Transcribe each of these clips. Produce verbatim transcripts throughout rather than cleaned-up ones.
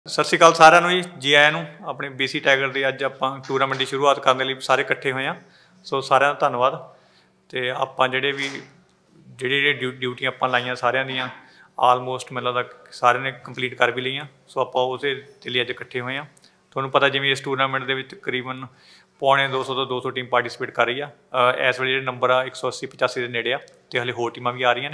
ਸਤਿ ਸ਼੍ਰੀ ਅਕਾਲ ਸਾਰਿਆਂ ਨੂੰ ਜੀ ਜੀ ਆਇਆਂ ਨੂੰ ਆਪਣੇ ਬੀਸੀ ਟਾਈਗਰ ਦੀ ਅੱਜ ਆਪਾਂ ਟੂਰਨਾਮੈਂਟ ਦੀ ਸ਼ੁਰੂਆਤ ਕਰਨ ਦੇ ਲਈ ਸਾਰੇ ਇਕੱਠੇ ਹੋਏ ਹਾਂ। ਸੋ ਸਾਰਿਆਂ ਦਾ ਧੰਨਵਾਦ। ਅਤੇ ਆਪਾਂ ਜਿਹੜੇ ਵੀ ਜਿਹੜੀ ਜਿਹੜੀ ਡਿਊ ਡਿਊਟੀਆਂ ਆਪਾਂ ਲਾਈਆਂ ਸਾਰਿਆਂ ਦੀਆਂ ਆਲਮੋਸਟ ਮੈਨੂੰ ਲੱਗਦਾ ਸਾਰਿਆਂ ਨੇ ਕੰਪਲੀਟ ਕਰ ਵੀ ਲਈਆਂ। ਸੋ ਆਪਾਂ ਉਸੇ ਦੇ ਲਈ ਅੱਜ ਇਕੱਠੇ ਹੋਏ ਹਾਂ। ਤੁਹਾਨੂੰ ਪਤਾ ਜਿਵੇਂ ਇਸ ਟੂਰਨਾਮੈਂਟ ਦੇ ਵਿੱਚ ਤਕਰੀਬਨ ਪੌਣੇ ਦੋ ਸੌ ਤੋਂ ਦੋ ਸੌ ਟੀਮ ਪਾਰਟੀਸਪੇਟ ਕਰ ਰਹੀ ਆ। ਇਸ ਵੇਲੇ ਜਿਹੜੇ ਨੰਬਰ ਆ ਇੱਕ ਸੌ ਅੱਸੀ ਪਚਾਸੀ ਦੇ ਨੇੜੇ ਆ ਅਤੇ ਹਾਲੇ ਹੋਰ ਟੀਮਾਂ ਵੀ ਆ ਰਹੀਆਂ ਨੇ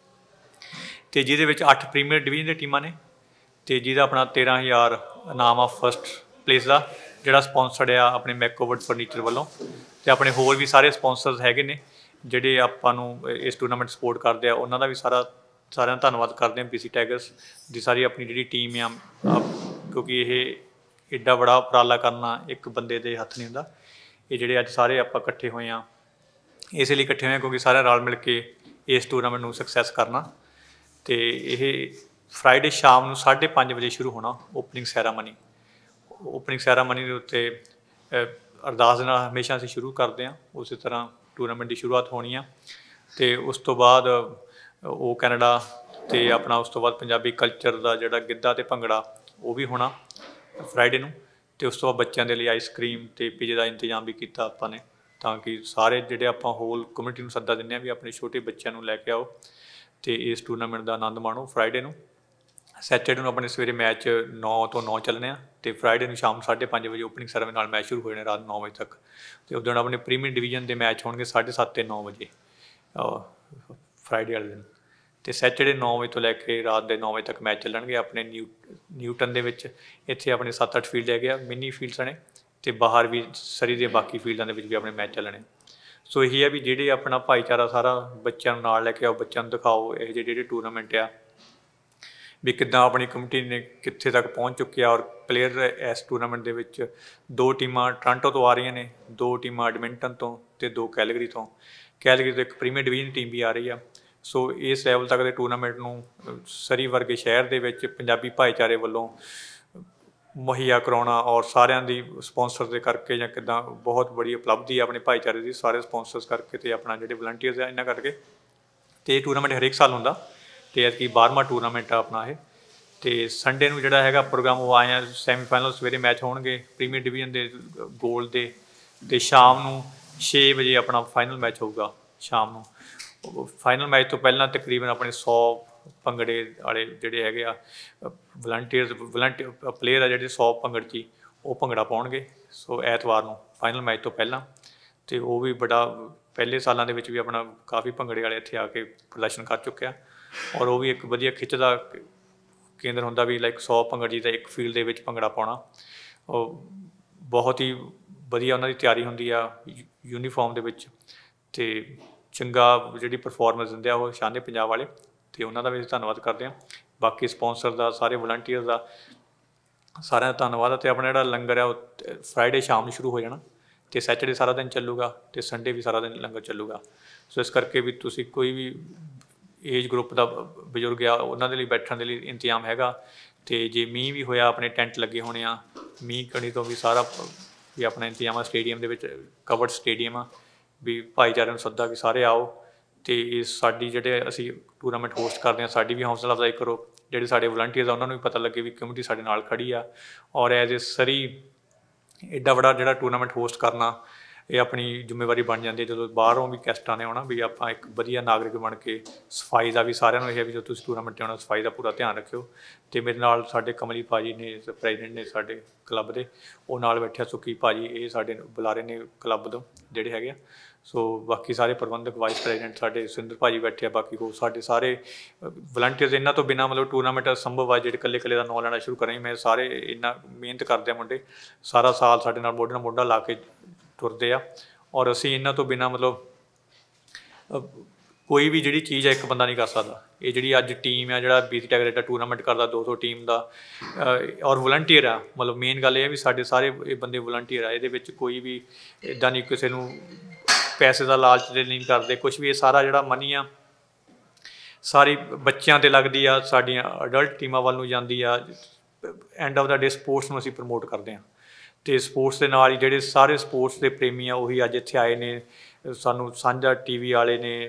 ਅਤੇ ਜਿਹਦੇ ਵਿੱਚ ਅੱਠ ਪ੍ਰੀਮੀਅਰ ਡਿਵੀਜ਼ਨ ਦੀਆਂ ਟੀਮਾਂ ਨੇ ਅਤੇ ਜਿਹਦਾ ਆਪਣਾ ਤੇਰ੍ਹਾਂ ਹਜ਼ਾਰ ਇਨਾਮ ਆ ਫਸਟ ਪਲੇਸ ਦਾ ਜਿਹੜਾ ਸਪੋਂਸਰਡ ਆ ਆਪਣੇ ਮੈਕੋਵਰਡ ਫਰਨੀਚਰ ਵੱਲੋਂ। ਅਤੇ ਆਪਣੇ ਹੋਰ ਵੀ ਸਾਰੇ ਸਪੋਂਸਰਸ ਹੈਗੇ ਨੇ ਜਿਹੜੇ ਆਪਾਂ ਨੂੰ ਇਸ ਟੂਰਨਾਮੈਂਟ ਸਪੋਰਟ ਕਰਦੇ ਆ। ਉਹਨਾਂ ਦਾ ਵੀ ਸਾਰਾ ਸਾਰਿਆਂ ਦਾ ਧੰਨਵਾਦ ਕਰਦੇ ਹਾਂ। ਬੀਸੀ ਟਾਈਗਰਸ ਦੀ ਸਾਰੀ ਆਪਣੀ ਜਿਹੜੀ ਟੀਮ ਆ, ਕਿਉਂਕਿ ਇਹ ਐਡਾ ਬੜਾ ਉਪਰਾਲਾ ਕਰਨਾ ਇੱਕ ਬੰਦੇ ਦੇ ਹੱਥ ਨਹੀਂ ਹੁੰਦਾ। ਇਹ ਜਿਹੜੇ ਅੱਜ ਸਾਰੇ ਆਪਾਂ ਇਕੱਠੇ ਹੋਏ ਹਾਂ ਇਸ ਲਈ ਇਕੱਠੇ ਹੋਏ ਹਾਂ ਕਿਉਂਕਿ ਸਾਰਿਆਂ ਰਲ ਮਿਲ ਕੇ ਇਸ ਟੂਰਨਾਮੈਂਟ ਨੂੰ ਸਕਸੈਸ ਕਰਨਾ। ਅਤੇ ਇਹ ਫਰਾਈਡੇ ਸ਼ਾਮ ਨੂੰ ਸਾਢੇ ਪੰਜ ਵਜੇ ਸ਼ੁਰੂ ਹੋਣਾ ਓਪਨਿੰਗ ਸੈਰਾਮਨੀ। ਓਪਨਿੰਗ ਸੈਰਾਮਨੀ ਦੇ ਉੱਤੇ ਅਰਦਾਸ ਦੇ ਨਾਲ ਹਮੇਸ਼ਾ ਅਸੀਂ ਸ਼ੁਰੂ ਕਰਦੇ ਹਾਂ। ਉਸੇ ਤਰ੍ਹਾਂ ਟੂਰਨਾਮੈਂਟ ਦੀ ਸ਼ੁਰੂਆਤ ਹੋਣੀ ਆ ਅਤੇ ਉਸ ਤੋਂ ਬਾਅਦ ਉਹ ਕੈਨੇਡਾ ਅਤੇ ਆਪਣਾ ਉਸ ਤੋਂ ਬਾਅਦ ਪੰਜਾਬੀ ਕਲਚਰ ਦਾ ਜਿਹੜਾ ਗਿੱਧਾ ਅਤੇ ਭੰਗੜਾ ਉਹ ਵੀ ਹੋਣਾ ਫਰਾਈਡੇ ਨੂੰ। ਅਤੇ ਉਸ ਤੋਂ ਬਾਅਦ ਬੱਚਿਆਂ ਦੇ ਲਈ ਆਈਸ ਕਰੀਮ ਅਤੇ ਪੀਜ਼ੇ ਦਾ ਇੰਤਜ਼ਾਮ ਵੀ ਕੀਤਾ ਆਪਾਂ ਨੇ, ਤਾਂ ਕਿ ਸਾਰੇ ਜਿਹੜੇ ਆਪਾਂ ਹੋਲ ਕਮਿਊਨਿਟੀ ਨੂੰ ਸੱਦਾ ਦਿੰਦੇ ਹਾਂ ਵੀ ਆਪਣੇ ਛੋਟੇ ਬੱਚਿਆਂ ਨੂੰ ਲੈ ਕੇ ਆਓ ਅਤੇ ਇਸ ਟੂਰਨਾਮੈਂਟ ਦਾ ਆਨੰਦ ਮਾਣੋ। ਫਰਾਈਡੇ ਨੂੰ ਸੈਚਰਡੇ ਨੂੰ ਆਪਣੇ ਸਵੇਰੇ ਮੈਚ ਨੌ ਤੋਂ ਨੌ ਚੱਲਣੇ ਆ ਅਤੇ ਫਰਾਈਡੇ ਨੂੰ ਸ਼ਾਮ ਸਾਢੇ ਪੰਜ ਵਜੇ ਓਪਨਿੰਗ ਸੈਰਾਮਨੀ ਨਾਲ ਮੈਚ ਸ਼ੁਰੂ ਹੋ ਜਾਣੇ ਰਾਤ ਨੌ ਵਜੇ ਤੱਕ। ਅਤੇ ਉਸ ਦਿਨ ਆਪਣੇ ਪ੍ਰੀਮੀਅਰ ਡਿਵੀਜ਼ਨ ਦੇ ਮੈਚ ਹੋਣਗੇ ਸਾਢੇ ਸੱਤ ਅਤੇ ਨੌ ਵਜੇ ਫਰਾਈਡੇ ਵਾਲੇ ਦਿਨ। ਅਤੇ ਸੈਚਰਡੇ ਨੌ ਵਜੇ ਤੋਂ ਲੈ ਕੇ ਰਾਤ ਦੇ ਨੌ ਵਜੇ ਤੱਕ ਮੈਚ ਚੱਲਣਗੇ ਆਪਣੇ ਨਿਊ ਨਿਊਟਨ ਦੇ ਵਿੱਚ। ਇੱਥੇ ਆਪਣੇ ਸੱਤ ਅੱਠ ਫੀਲਡ ਹੈਗੇ ਆ ਮਿੰਨੀ ਫੀਲਡਸ ਨੇ ਅਤੇ ਬਾਹਰ ਵੀ ਸਰੀ ਦੇ ਬਾਕੀ ਫੀਲਡਾਂ ਦੇ ਵਿੱਚ ਵੀ ਆਪਣੇ ਮੈਚ ਚੱਲਣੇ। ਸੋ ਇਹੀ ਹੈ ਵੀ ਜਿਹੜੇ ਆਪਣਾ ਭਾਈਚਾਰਾ ਸਾਰਾ ਬੱਚਿਆਂ ਨੂੰ ਨਾਲ ਲੈ ਕੇ ਆਓ, ਬੱਚਿਆਂ ਨੂੰ ਦਿਖਾਓ ਇਹੋ ਜਿਹੇ ਜਿਹੜੇ ਟੂਰਨਾਮੈਂਟ ਆ ਵੀ ਕਿੱਦਾਂ ਆਪਣੀ ਕਮਿਊਨਿਟੀ ਨੇ ਕਿੱਥੇ ਤੱਕ ਪਹੁੰਚ ਚੁੱਕੀ ਆ। ਔਰ ਪਲੇਅਰ ਇਸ ਟੂਰਨਾਮੈਂਟ ਦੇ ਵਿੱਚ ਦੋ ਟੀਮਾਂ ਟੋਰਾਂਟੋ ਤੋਂ ਆ ਰਹੀਆਂ ਨੇ, ਦੋ ਟੀਮਾਂ ਐਡਮਿੰਟਨ ਤੋਂ ਅਤੇ ਦੋ ਕੈਲਗਰੀ ਤੋਂ। ਕੈਲਗਰੀ ਤੋਂ ਇੱਕ ਪ੍ਰੀਮੀਅਰ ਡਿਵੀਜ਼ਨ ਟੀਮ ਵੀ ਆ ਰਹੀ ਆ। ਸੋ ਇਸ ਲੈਵਲ ਤੱਕ ਦੇ ਟੂਰਨਾਮੈਂਟ ਨੂੰ ਸਰੀ ਵਰਗੇ ਸ਼ਹਿਰ ਦੇ ਵਿੱਚ ਪੰਜਾਬੀ ਭਾਈਚਾਰੇ ਵੱਲੋਂ ਮੁਹੱਈਆ ਕਰਵਾਉਣਾ ਔਰ ਸਾਰਿਆਂ ਦੀ ਸਪੋਂਸਰ ਦੇ ਕਰਕੇ ਜਾਂ ਕਿੱਦਾਂ ਬਹੁਤ ਬੜੀ ਉਪਲਬਧੀ ਆ ਆਪਣੇ ਭਾਈਚਾਰੇ ਦੀ ਸਾਰੇ ਸਪੋਂਸਰਸ ਕਰਕੇ ਅਤੇ ਆਪਣਾ ਜਿਹੜੇ ਵਲੰਟੀਅਰਸ ਆ ਇਹਨਾਂ ਕਰਕੇ। ਅਤੇ ਇਹ ਟੂਰਨਾਮੈਂਟ ਹਰੇਕ ਸਾਲ ਹੁੰਦਾ ਅਤੇ ਐਤਕੀ ਬਾਰ੍ਹਵਾਂ ਟੂਰਨਾਮੈਂਟ ਆ ਆਪਣਾ ਇਹ। ਅਤੇ ਸੰਡੇ ਨੂੰ ਜਿਹੜਾ ਹੈਗਾ ਪ੍ਰੋਗਰਾਮ ਉਹ ਆਏ ਆ ਸੈਮੀਫਾਈਨਲ ਸਵੇਰੇ ਮੈਚ ਹੋਣਗੇ ਪ੍ਰੀਮੀਅਰ ਡਿਵੀਜ਼ਨ ਦੇ ਗੋਲਡ ਦੇ ਅਤੇ ਸ਼ਾਮ ਨੂੰ ਛੇ ਵਜੇ ਆਪਣਾ ਫਾਈਨਲ ਮੈਚ ਹੋਊਗਾ ਸ਼ਾਮ ਨੂੰ। ਫਾਈਨਲ ਮੈਚ ਤੋਂ ਪਹਿਲਾਂ ਤਕਰੀਬਨ ਆਪਣੇ ਸੌ ਭੰਗੜੇ ਵਾਲੇ ਜਿਹੜੇ ਹੈਗੇ ਆ ਵਲੰਟੀਅਰਸ ਵਲੰਟੀ ਪਲੇਅਰ ਆ ਜਿਹੜੇ ਸੌ ਭੰਗੜ 'ਚ ਹੀ ਉਹ ਭੰਗੜਾ ਪਾਉਣਗੇ। ਸੋ ਐਤਵਾਰ ਨੂੰ ਫਾਈਨਲ ਮੈਚ ਤੋਂ ਪਹਿਲਾਂ ਅਤੇ ਉਹ ਵੀ ਬੜਾ ਪਹਿਲੇ ਸਾਲਾਂ ਦੇ ਵਿੱਚ ਵੀ ਆਪਣਾ ਕਾਫੀ ਭੰਗੜੇ ਵਾਲੇ ਇੱਥੇ ਆ ਕੇ ਪ੍ਰਦਰਸ਼ਨ ਕਰ ਚੁੱਕਿਆ। ਔਰ ਉਹ ਵੀ ਇੱਕ ਵਧੀਆ ਖਿੱਚ ਦਾ ਕੇਂਦਰ ਹੁੰਦਾ ਵੀ ਲਾਈਕ ਸੌ ਭੰਗੜ ਜੀ ਦਾ ਇੱਕ ਫੀਲਡ ਦੇ ਵਿੱਚ ਭੰਗੜਾ ਪਾਉਣਾ। ਉਹ ਬਹੁਤ ਹੀ ਵਧੀਆ ਉਹਨਾਂ ਦੀ ਤਿਆਰੀ ਹੁੰਦੀ ਆ ਯੂਨੀਫਾਰਮ ਦੇ ਵਿੱਚ ਅਤੇ ਚੰਗਾ ਜਿਹੜੀ ਪਰਫੋਰਮੈਂਸ ਦਿੰਦੇ ਆ ਉਹ ਸ਼ਾਨੇ ਪੰਜਾਬ ਵਾਲੇ ਅਤੇ ਉਹਨਾਂ ਦਾ ਵੀ ਅਸੀਂ ਧੰਨਵਾਦ ਕਰਦੇ ਹਾਂ। ਬਾਕੀ ਸਪੋਂਸਰ ਦਾ ਸਾਰੇ ਵਲੰਟੀਅਰ ਦਾ ਸਾਰਿਆਂ ਦਾ ਧੰਨਵਾਦ। ਅਤੇ ਆਪਣਾ ਜਿਹੜਾ ਲੰਗਰ ਆ ਉਹ ਫਰਾਈਡੇ ਸ਼ਾਮ ਨੂੰ ਸ਼ੁਰੂ ਹੋ ਜਾਣਾ ਅਤੇ ਸੈਚਰਡੇ ਸਾਰਾ ਦਿਨ ਚੱਲੂਗਾ ਅਤੇ ਸੰਡੇ ਵੀ ਸਾਰਾ ਦਿਨ ਲੰਗਰ ਚੱਲੂਗਾ। ਸੋ ਇਸ ਕਰਕੇ ਵੀ ਤੁਸੀਂ ਕੋਈ ਵੀ ਏਜ ਗਰੁੱਪ ਦਾ ਬਜ਼ੁਰਗ ਆ ਉਹਨਾਂ ਦੇ ਲਈ ਬੈਠਣ ਦੇ ਲਈ ਇੰਤਜ਼ਾਮ ਹੈਗਾ। ਅਤੇ ਜੇ ਮੀਂਹ ਵੀ ਹੋਇਆ ਆਪਣੇ ਟੈਂਟ ਲੱਗੇ ਹੋਣੇ ਆ ਮੀਂਹ ਕਣੀ ਤੋਂ ਵੀ ਸਾਰਾ ਵੀ ਆਪਣਾ ਇੰਤਜ਼ਾਮ ਆ ਸਟੇਡੀਅਮ ਦੇ ਵਿੱਚ ਕਵਰਡ ਸਟੇਡੀਅਮ ਆ ਵੀ ਭਾਈਚਾਰੇ ਨੂੰ ਸੱਦਾ ਵੀ ਸਾਰੇ ਆਓ ਅਤੇ ਇਹ ਸਾਡੀ ਜਿਹੜੇ ਅਸੀਂ ਟੂਰਨਾਮੈਂਟ ਹੋਸਟ ਕਰਦੇ ਹਾਂ ਸਾਡੀ ਵੀ ਹੌਸਲਾ ਅਫਜ਼ਾਈ ਕਰੋ। ਜਿਹੜੇ ਸਾਡੇ ਵਲੰਟੀਅਰਸ ਆ ਉਹਨਾਂ ਨੂੰ ਵੀ ਪਤਾ ਲੱਗੇ ਵੀ ਕਮਿਊਨਿਟੀ ਸਾਡੇ ਨਾਲ ਖੜ੍ਹੀ ਆ। ਔਰ ਐਜ਼ ਏ ਸਰੀ ਐਡਾ ਬੜਾ ਜਿਹੜਾ ਟੂਰਨਾਮੈਂਟ ਹੋਸਟ ਕਰਨਾ ਇਹ ਆਪਣੀ ਜ਼ਿੰਮੇਵਾਰੀ ਬਣ ਜਾਂਦੀ ਹੈ। ਜਦੋਂ ਬਾਹਰੋਂ ਵੀ ਗੈਸਟਾਂ ਨੇ ਆਉਣਾ ਵੀ ਆਪਾਂ ਇੱਕ ਵਧੀਆ ਨਾਗਰਿਕ ਬਣ ਕੇ ਸਫਾਈ ਦਾ ਵੀ ਸਾਰਿਆਂ ਨੂੰ ਇਹ ਹੈ ਵੀ ਜਦੋਂ ਤੁਸੀਂ ਟੂਰਨਾਮੈਂਟ 'ਤੇ ਆਉਣਾ ਸਫਾਈ ਦਾ ਪੂਰਾ ਧਿਆਨ ਰੱਖਿਓ। ਅਤੇ ਮੇਰੇ ਨਾਲ ਸਾਡੇ ਕਮਲੀ ਭਾਅ ਜੀ ਨੇ ਪ੍ਰੈਜ਼ੀਡੈਂਟ ਨੇ ਸਾਡੇ ਕਲੱਬ ਦੇ ਉਹ ਨਾਲ ਬੈਠਿਆ ਸੁੱਕੀ ਭਾਅ ਜੀ ਇਹ ਸਾਡੇ ਬੁਲਾਰੇ ਨੇ ਕਲੱਬ ਤੋਂ ਜਿਹੜੇ ਹੈਗੇ ਆ। ਸੋ ਬਾਕੀ ਸਾਰੇ ਪ੍ਰਬੰਧਕ ਵਾਈਸ ਪ੍ਰੈਜ਼ੀਡੈਂਟ ਸਾਡੇ ਸੁਰਿੰਦਰ ਭਾਅ ਜੀ ਬੈਠੇ ਆ। ਬਾਕੀ ਹੋਰ ਸਾਡੇ ਸਾਰੇ ਵਲੰਟੀਅਰਸ ਇਹਨਾਂ ਤੋਂ ਬਿਨਾਂ ਮਤਲਬ ਟੂਰਨਾਮੈਂਟ ਸੰਭਵ ਆ ਜਿਹੜੇ ਇਕੱਲੇ ਇਕੱਲੇ ਦਾ ਨਾਂ ਲੈਣਾ ਸ਼ੁਰੂ ਕਰਾਂਗੇ। ਮੈਂ ਸਾਰੇ ਇੰਨਾ ਮਿਹਨਤ ਕਰਦੇ ਆ ਮੁੰਡੇ ਸਾਰਾ ਸਾਲ ਸਾਡੇ ਨਾਲ ਮੋਢੇ ਨਾਲ ਮੋਢਾ ਲਾ ਕੇ ਤੁਰਦੇ ਆ। ਔਰ ਅਸੀਂ ਇਹਨਾਂ ਤੋਂ ਬਿਨਾਂ ਮਤਲਬ ਕੋਈ ਵੀ ਜਿਹੜੀ ਚੀਜ਼ ਆ ਇੱਕ ਬੰਦਾ ਨਹੀਂ ਕਰ ਸਕਦਾ। ਇਹ ਜਿਹੜੀ ਅੱਜ ਟੀਮ ਆ ਜਿਹੜਾ ਬੀਸੀ ਟਾਈਗਰ ਐਡਾ ਟੂਰਨਾਮੈਂਟ ਕਰਦਾ ਦੋ ਸੌ ਟੀਮ ਦਾ ਔਰ ਵਲੰਟੀਅਰ ਆ ਮਤਲਬ ਮੇਨ ਗੱਲ ਇਹ ਹੈ ਵੀ ਸਾਡੇ ਸਾਰੇ ਇਹ ਬੰਦੇ ਵਲੰਟੀਅਰ ਆ। ਇਹਦੇ ਵਿੱਚ ਕੋਈ ਵੀ ਇੱਦਾਂ ਨਹੀਂ ਕਿਸੇ ਨੂੰ ਪੈਸੇ ਦਾ ਲਾਲਚ ਦੇ ਨਹੀਂ ਕਰਦੇ ਕੁਛ ਵੀ। ਇਹ ਸਾਰਾ ਜਿਹੜਾ ਮਨੀ ਆ ਸਾਰੀ ਬੱਚਿਆਂ 'ਤੇ ਲੱਗਦੀ ਆ ਸਾਡੀਆਂ ਅਡਲਟ ਟੀਮਾਂ ਵੱਲ ਨੂੰ ਜਾਂਦੀ ਆ। End of the day sports ਨੂੰ ਅਸੀਂ ਪ੍ਰਮੋਟ ਕਰਦੇ ਹਾਂ ਅਤੇ ਸਪੋਰਟਸ ਦੇ ਨਾਲ ਹੀ ਜਿਹੜੇ ਸਾਰੇ ਸਪੋਰਟਸ ਦੇ ਪ੍ਰੇਮੀ ਆ ਉਹੀ ਅੱਜ ਇੱਥੇ ਆਏ ਨੇ। ਸਾਨੂੰ ਸਾਂਝਾ ਟੀ ਵੀ ਵਾਲੇ ਨੇ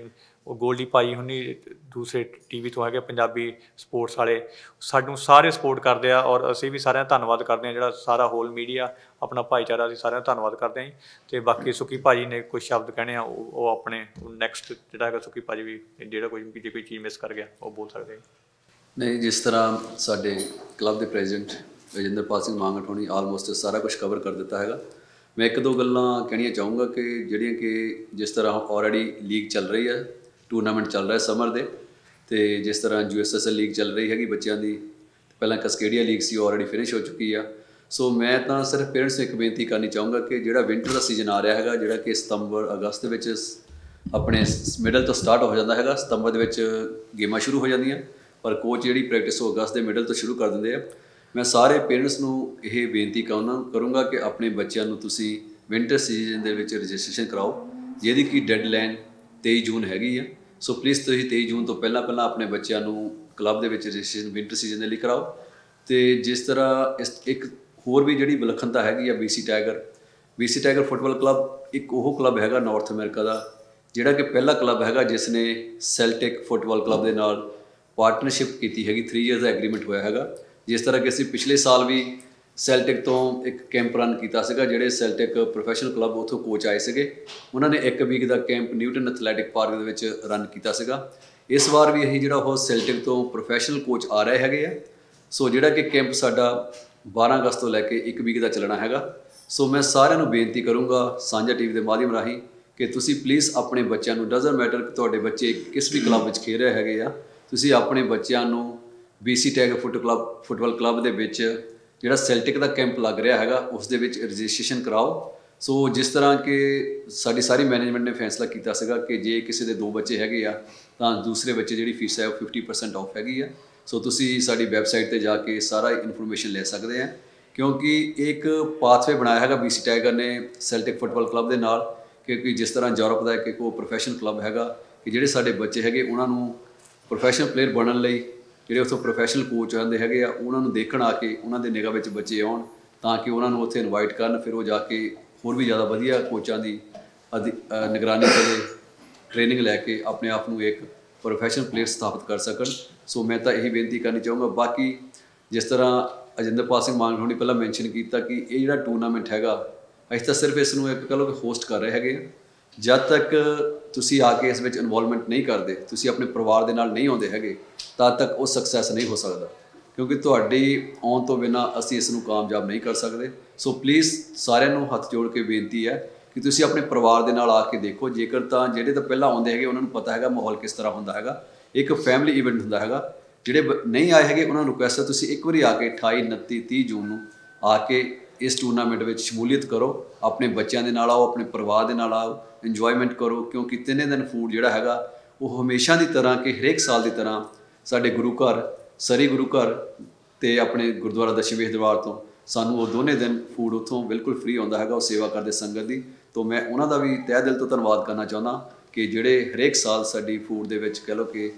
ਉਹ ਗੋਲਡੀ ਭਾਈ ਹੁਣੀ ਦੂਸਰੇ ਟੀ ਵੀ ਤੋਂ ਹੈਗੇ ਪੰਜਾਬੀ ਸਪੋਰਟਸ ਵਾਲੇ, ਸਾਨੂੰ ਸਾਰੇ ਸਪੋਰਟ ਕਰਦੇ ਆ ਔਰ ਅਸੀਂ ਵੀ ਸਾਰਿਆਂ ਦਾ ਧੰਨਵਾਦ ਕਰਦੇ ਹਾਂ। ਜਿਹੜਾ ਸਾਰਾ ਹੋਲ ਮੀਡੀਆ ਆਪਣਾ ਭਾਈਚਾਰਾ, ਅਸੀਂ ਸਾਰਿਆਂ ਦਾ ਧੰਨਵਾਦ ਕਰਦੇ ਹਾਂ ਜੀ। ਅਤੇ ਬਾਕੀ ਸੁੱਕੀ ਭਾਜੀ ਨੇ ਕੁਛ ਸ਼ਬਦ ਕਹਿਣੇ ਆ, ਉਹ ਉਹ ਆਪਣੇ ਨੈਕਸਟ ਜਿਹੜਾ ਹੈਗਾ ਸੁੱਕੀ ਭਾਜੀ ਵੀ ਜਿਹੜਾ ਕੋਈ ਜੇ ਕੋਈ ਚੀਜ਼ ਮਿਸ ਕਰ ਗਿਆ ਉਹ ਬੋਲ ਸਕਦੇ ਆ। ਨਹੀਂ, ਜਿਸ ਤਰ੍ਹਾਂ ਸਾਡੇ ਕਲੱਬ ਦੇ ਪ੍ਰੈਜ਼ੀਡੈਂਟ ਰਜਿੰਦਰਪਾਲ ਸਿੰਘ ਮਾਂਗਟ ਹੋਣੀ ਆਲਮੋਸਟ ਸਾਰਾ ਕੁਛ ਕਵਰ ਕਰ ਦਿੱਤਾ ਹੈਗਾ। ਮੈਂ ਇੱਕ ਦੋ ਗੱਲਾਂ ਕਹਿਣੀਆਂ ਚਾਹੂੰਗਾ ਕਿ ਜਿਹੜੀਆਂ ਕਿ ਜਿਸ ਤਰ੍ਹਾਂ ਆਲਰੇਡੀ ਲੀਗ ਚੱਲ ਰਹੀ ਹੈ, ਟੂਰਨਾਮੈਂਟ ਚੱਲ ਰਿਹਾ ਸਮਰ ਦੇ, ਅਤੇ ਜਿਸ ਤਰ੍ਹਾਂ U S S L league ਚੱਲ ਰਹੀ ਹੈਗੀ ਬੱਚਿਆਂ ਦੀ, ਪਹਿਲਾਂ ਕਸਕੇਡੀਆ ਲੀਗ ਸੀ ਉਹ ਆਲਰੇਡੀ ਫਿਨਿਸ਼ ਹੋ ਚੁੱਕੀ ਆ। ਸੋ ਮੈਂ ਤਾਂ ਸਿਰਫ ਪੇਰੈਂਟਸ ਨੂੰ ਇੱਕ ਬੇਨਤੀ ਕਰਨੀ ਚਾਹੂੰਗਾ ਕਿ ਜਿਹੜਾ ਵਿੰਟਰ ਦਾ ਸੀਜ਼ਨ ਆ ਰਿਹਾ ਹੈਗਾ, ਜਿਹੜਾ ਕਿ ਸਤੰਬਰ ਅਗਸਤ ਦੇ ਵਿੱਚ ਆਪਣੇ ਮਿਡਲ ਤੋਂ ਸਟਾਰਟ ਹੋ ਜਾਂਦਾ ਹੈਗਾ, ਸਤੰਬਰ ਦੇ ਵਿੱਚ ਗੇਮਾਂ ਸ਼ੁਰੂ ਹੋ ਜਾਂਦੀਆਂ, ਪਰ ਕੋਚ ਜਿਹੜੀ ਪ੍ਰੈਕਟਿਸ ਉਹ ਅਗਸਤ ਦੇ ਮਿਡਲ ਤੋਂ ਸ਼ੁਰੂ ਕਰ ਦਿੰਦੇ ਆ। ਮੈਂ ਸਾਰੇ ਪੇਰੈਂਟਸ ਨੂੰ ਇਹ ਬੇਨਤੀ ਕਰਨਾ ਕਰੂੰਗਾ ਕਿ ਆਪਣੇ ਬੱਚਿਆਂ ਨੂੰ ਤੁਸੀਂ ਵਿੰਟਰ ਸੀਜ਼ਨ ਦੇ ਵਿੱਚ ਰਜਿਸਟ੍ਰੇਸ਼ਨ ਕਰਾਓ, ਜਿਹਦੀ ਕਿ ਡੈਡਲਾਈਨ ਤੇਈ ਜੂਨ ਹੈਗੀ ਆ। ਸੋ ਪਲੀਜ਼ ਤੁਸੀਂ ਤੇਈ ਜੂਨ ਤੋਂ ਪਹਿਲਾਂ ਪਹਿਲਾਂ ਆਪਣੇ ਬੱਚਿਆਂ ਨੂੰ ਕਲੱਬ ਦੇ ਵਿੱਚ ਰਜਿਸਟ੍ਰੇਸ਼ਨ ਵਿੰਟਰ ਸੀਜ਼ਨ ਦੇ ਲਈ ਕਰਾਓ। ਅਤੇ ਜਿਸ ਤਰ੍ਹਾਂ ਇਸ ਇੱਕ ਹੋਰ ਵੀ ਜਿਹੜੀ ਵਿਲੱਖਣਤਾ ਹੈਗੀ ਆ B C tiger, B C tiger football club ਇੱਕ ਉਹ ਕਲੱਬ ਹੈਗਾ ਨਾਰਥ ਅਮਰੀਕਾ ਦਾ, ਜਿਹੜਾ ਕਿ ਪਹਿਲਾ ਕਲੱਬ ਹੈਗਾ ਜਿਸ ਨੇ ਸੈਲਟਿਕ ਫੁੱਟਬਾਲ ਕਲੱਬ ਦੇ ਨਾਲ ਪਾਰਟਨਰਸ਼ਿਪ ਕੀਤੀ ਹੈਗੀ, ਥਰੀ ਈਅਰਸ ਦਾ ਐਗਰੀਮੈਂਟ ਹੋਇਆ ਹੈਗਾ। ਜਿਸ ਤਰ੍ਹਾਂ ਕਿ ਅਸੀਂ ਪਿਛਲੇ ਸਾਲ ਵੀ ਸੈਲਟਿਕ ਤੋਂ ਇੱਕ ਕੈਂਪ ਰਨ ਕੀਤਾ ਸੀਗਾ, ਜਿਹੜੇ ਸੈਲਟਿਕ ਪ੍ਰੋਫੈਸ਼ਨਲ ਕਲੱਬ ਉੱਥੋਂ ਕੋਚ ਆਏ ਸੀਗੇ, ਉਹਨਾਂ ਨੇ ਇੱਕ ਵੀਕ ਦਾ ਕੈਂਪ ਨਿਊਟਨ ਐਥਲੈਟਿਕ ਪਾਰਕ ਦੇ ਵਿੱਚ ਰਨ ਕੀਤਾ ਸੀਗਾ। ਇਸ ਵਾਰ ਵੀ ਅਸੀਂ ਜਿਹੜਾ ਉਹ ਸੈਲਟਿਕ ਤੋਂ ਪ੍ਰੋਫੈਸ਼ਨਲ ਕੋਚ ਆ ਰਹੇ ਹੈਗੇ ਆ। ਸੋ ਜਿਹੜਾ ਕਿ ਕੈਂਪ ਸਾਡਾ ਬਾਰ੍ਹਾਂ ਅਗਸਤ ਤੋਂ ਲੈ ਕੇ ਇੱਕ ਵੀਕ ਦਾ ਚੱਲਣਾ ਹੈਗਾ। ਸੋ ਮੈਂ ਸਾਰਿਆਂ ਨੂੰ ਬੇਨਤੀ ਕਰੂੰਗਾ ਸਾਂਝਾ ਟੀ ਵੀ ਦੇ ਮਾਧਿਅਮ ਰਾਹੀਂ ਕਿ ਤੁਸੀਂ ਪਲੀਜ਼ ਆਪਣੇ ਬੱਚਿਆਂ ਨੂੰ, ਡਜ਼ਨਟ ਮੈਟਰ ਕਿ ਤੁਹਾਡੇ ਬੱਚੇ ਕਿਸ ਵੀ ਕਲੱਬ ਵਿੱਚ ਖੇਡ ਰਹੇ ਹੈਗੇ ਆ, ਤੁਸੀਂ ਆਪਣੇ ਬੱਚਿਆਂ ਨੂੰ B C tiger foot club football club ਦੇ ਵਿੱਚ ਜਿਹੜਾ ਸੈਲਟਿਕ ਦਾ ਕੈਂਪ ਲੱਗ ਰਿਹਾ ਹੈਗਾ ਉਸ ਦੇ ਵਿੱਚ ਰਜਿਸਟ੍ਰੇਸ਼ਨ ਕਰਾਓ। ਸੋ ਜਿਸ ਤਰ੍ਹਾਂ ਕਿ ਸਾਡੀ ਸਾਰੀ ਮੈਨੇਜਮੈਂਟ ਨੇ ਫੈਸਲਾ ਕੀਤਾ ਸੀਗਾ ਕਿ ਜੇ ਕਿਸੇ ਦੇ ਦੋ ਬੱਚੇ ਹੈਗੇ ਆ ਤਾਂ ਦੂਸਰੇ ਬੱਚੇ ਜਿਹੜੀ ਫੀਸ ਹੈ ਉਹ ਫਿਫਟੀ ਪਰਸੈਂਟ ਆਫ ਹੈਗੀ ਆ। ਸੋ ਤੁਸੀਂ ਸਾਡੀ ਵੈਬਸਾਈਟ 'ਤੇ ਜਾ ਕੇ ਸਾਰਾ ਇਨਫੋਰਮੇਸ਼ਨ ਲੈ ਸਕਦੇ ਆ, ਕਿਉਂਕਿ ਇੱਕ ਪਾਥਵੇ ਬਣਾਇਆ ਹੈਗਾ ਬੀ ਸੀ ਟਾਈਗਰ ਨੇ ਸੈਲਟਿਕ ਫੁੱਟਬਾਲ ਕਲੱਬ ਦੇ ਨਾਲ, ਕਿਉਂਕਿ ਜਿਸ ਤਰ੍ਹਾਂ ਯੂਰਪ ਦਾ ਇੱਕ ਉਹ ਪ੍ਰੋਫੈਸ਼ਨਲ ਕਲੱਬ ਹੈਗਾ ਕਿ ਜਿਹੜੇ ਸਾਡੇ ਬੱਚੇ ਹੈਗੇ ਉਹਨਾਂ ਨੂੰ ਪ੍ਰੋਫੈਸ਼ਨਲ ਪਲੇਅਰ ਬਣਨ ਲਈ ਜਿਹੜੇ ਉੱਥੋਂ ਪ੍ਰੋਫੈਸ਼ਨਲ ਕੋਚ ਆਉਂਦੇ ਹੈਗੇ ਆ, ਉਹਨਾਂ ਨੂੰ ਦੇਖਣ ਆ ਕੇ ਉਹਨਾਂ ਦੇ ਨਿਗਾਹ ਵਿੱਚ ਬੱਚੇ ਆਉਣ ਤਾਂ ਕਿ ਉਹਨਾਂ ਨੂੰ ਉੱਥੇ ਇਨਵਾਈਟ ਕਰਨ, ਫਿਰ ਉਹ ਜਾ ਕੇ ਹੋਰ ਵੀ ਜ਼ਿਆਦਾ ਵਧੀਆ ਕੋਚਾਂ ਦੀ ਅਧਿ ਨਿਗਰਾਨੀ ਕਰੇ, ਟ੍ਰੇਨਿੰਗ ਲੈ ਕੇ ਆਪਣੇ ਆਪ ਨੂੰ ਇੱਕ ਪ੍ਰੋਫੈਸ਼ਨਲ ਪਲੇਅਰ ਸਥਾਪਿਤ ਕਰ ਸਕਣ। ਸੋ ਮੈਂ ਤਾਂ ਇਹੀ ਬੇਨਤੀ ਕਰਨੀ ਚਾਹੂੰਗਾ। ਬਾਕੀ ਜਿਸ ਤਰ੍ਹਾਂ ਅਜਿੰਦਰਪਾਲ ਸਿੰਘ ਮਾਨ ਹੋਣੀ ਪਹਿਲਾਂ ਮੈਂਸ਼ਨ ਕੀਤਾ ਕਿ ਇਹ ਜਿਹੜਾ ਟੂਰਨਾਮੈਂਟ ਹੈਗਾ, ਅਸੀਂ ਤਾਂ ਸਿਰਫ ਇਸ ਨੂੰ ਇੱਕ ਕਹਿ ਲਓ ਕਿ ਹੋਸਟ ਕਰ ਰਹੇ ਹੈਗੇ ਆ। ਜਦ ਤੱਕ ਤੁਸੀਂ ਆ ਕੇ ਇਸ ਵਿੱਚ ਇਨਵੋਲਵਮੈਂਟ ਨਹੀਂ ਕਰਦੇ, ਤੁਸੀਂ ਆਪਣੇ ਪਰਿਵਾਰ ਦੇ ਨਾਲ ਨਹੀਂ ਆਉਂਦੇ ਹੈਗੇ, ਤਦ ਤੱਕ ਉਹ ਸਕਸੈਸ ਨਹੀਂ ਹੋ ਸਕਦਾ, ਕਿਉਂਕਿ ਤੁਹਾਡੀ ਆਉਣ ਤੋਂ ਬਿਨਾਂ ਅਸੀਂ ਇਸ ਨੂੰ ਕਾਮਯਾਬ ਨਹੀਂ ਕਰ ਸਕਦੇ। ਸੋ ਪਲੀਜ਼ ਸਾਰਿਆਂ ਨੂੰ ਹੱਥ ਜੋੜ ਕੇ ਬੇਨਤੀ ਹੈ ਕਿ ਤੁਸੀਂ ਆਪਣੇ ਪਰਿਵਾਰ ਦੇ ਨਾਲ ਆ ਕੇ ਦੇਖੋ। ਜੇਕਰ ਤਾਂ ਜਿਹੜੇ ਤਾਂ ਪਹਿਲਾਂ ਆਉਂਦੇ ਹੈਗੇ ਉਹਨਾਂ ਨੂੰ ਪਤਾ ਹੈਗਾ ਮਾਹੌਲ ਕਿਸ ਤਰ੍ਹਾਂ ਹੁੰਦਾ ਹੈਗਾ, ਇੱਕ ਫੈਮਿਲੀ ਇਵੈਂਟ ਹੁੰਦਾ ਹੈਗਾ। ਜਿਹੜੇ ਨਹੀਂ ਆਏ ਹੈਗੇ ਉਹਨਾਂ ਨੂੰ ਰਿਕੁਐਸਟ ਹੈ ਤੁਸੀਂ ਇੱਕ ਵਾਰੀ ਆ ਕੇ ਅਠਾਈ ਉਨੱਤੀ ਤੀਹ ਜੂਨ ਨੂੰ ਆ ਕੇ ਇਸ ਟੂਰਨਾਮੈਂਟ ਵਿੱਚ ਸ਼ਮੂਲੀਅਤ ਕਰੋ, ਆਪਣੇ ਬੱਚਿਆਂ ਦੇ ਨਾਲ ਆਓ, ਆਪਣੇ ਪਰਿਵਾਰ ਦੇ ਨਾਲ ਆਓ, ਇੰਜੋਏਮੈਂਟ ਕਰੋ, ਕਿਉਂਕਿ ਤਿੰਨੇ ਦਿਨ ਫੂਡ ਜਿਹੜਾ ਹੈਗਾ ਉਹ ਹਮੇਸ਼ਾ ਦੀ ਤਰ੍ਹਾਂ ਕਿ ਹਰੇਕ ਸਾਲ ਦੀ ਤਰ੍ਹਾਂ ਸਾਡੇ ਗੁਰੂ ਘਰ ਸਰੀ ਗੁਰੂ ਘਰ ਅਤੇ ਆਪਣੇ ਗੁਰਦੁਆਰਾ ਦਸ਼ਮੇਸ਼ ਦਰਬਾਰ ਤੋਂ ਸਾਨੂੰ ਉਹ ਦੋਨੇ ਦਿਨ ਫੂਡ ਉੱਥੋਂ ਬਿਲਕੁਲ ਫ੍ਰੀ ਆਉਂਦਾ ਹੈਗਾ, ਉਹ ਸੇਵਾ ਕਰਦੇ ਸੰਗਤ ਦੀ। ਤੋਂ ਮੈਂ ਉਹਨਾਂ ਦਾ ਵੀ ਤਹਿ ਦਿਲ ਤੋਂ ਧੰਨਵਾਦ ਕਰਨਾ ਚਾਹੁੰਦਾ ਕਿ ਜਿਹੜੇ ਹਰੇਕ ਸਾਲ ਸਾਡੀ ਫੂਡ ਦੇ ਵਿੱਚ ਕਹਿ ਲਓ ਕਿ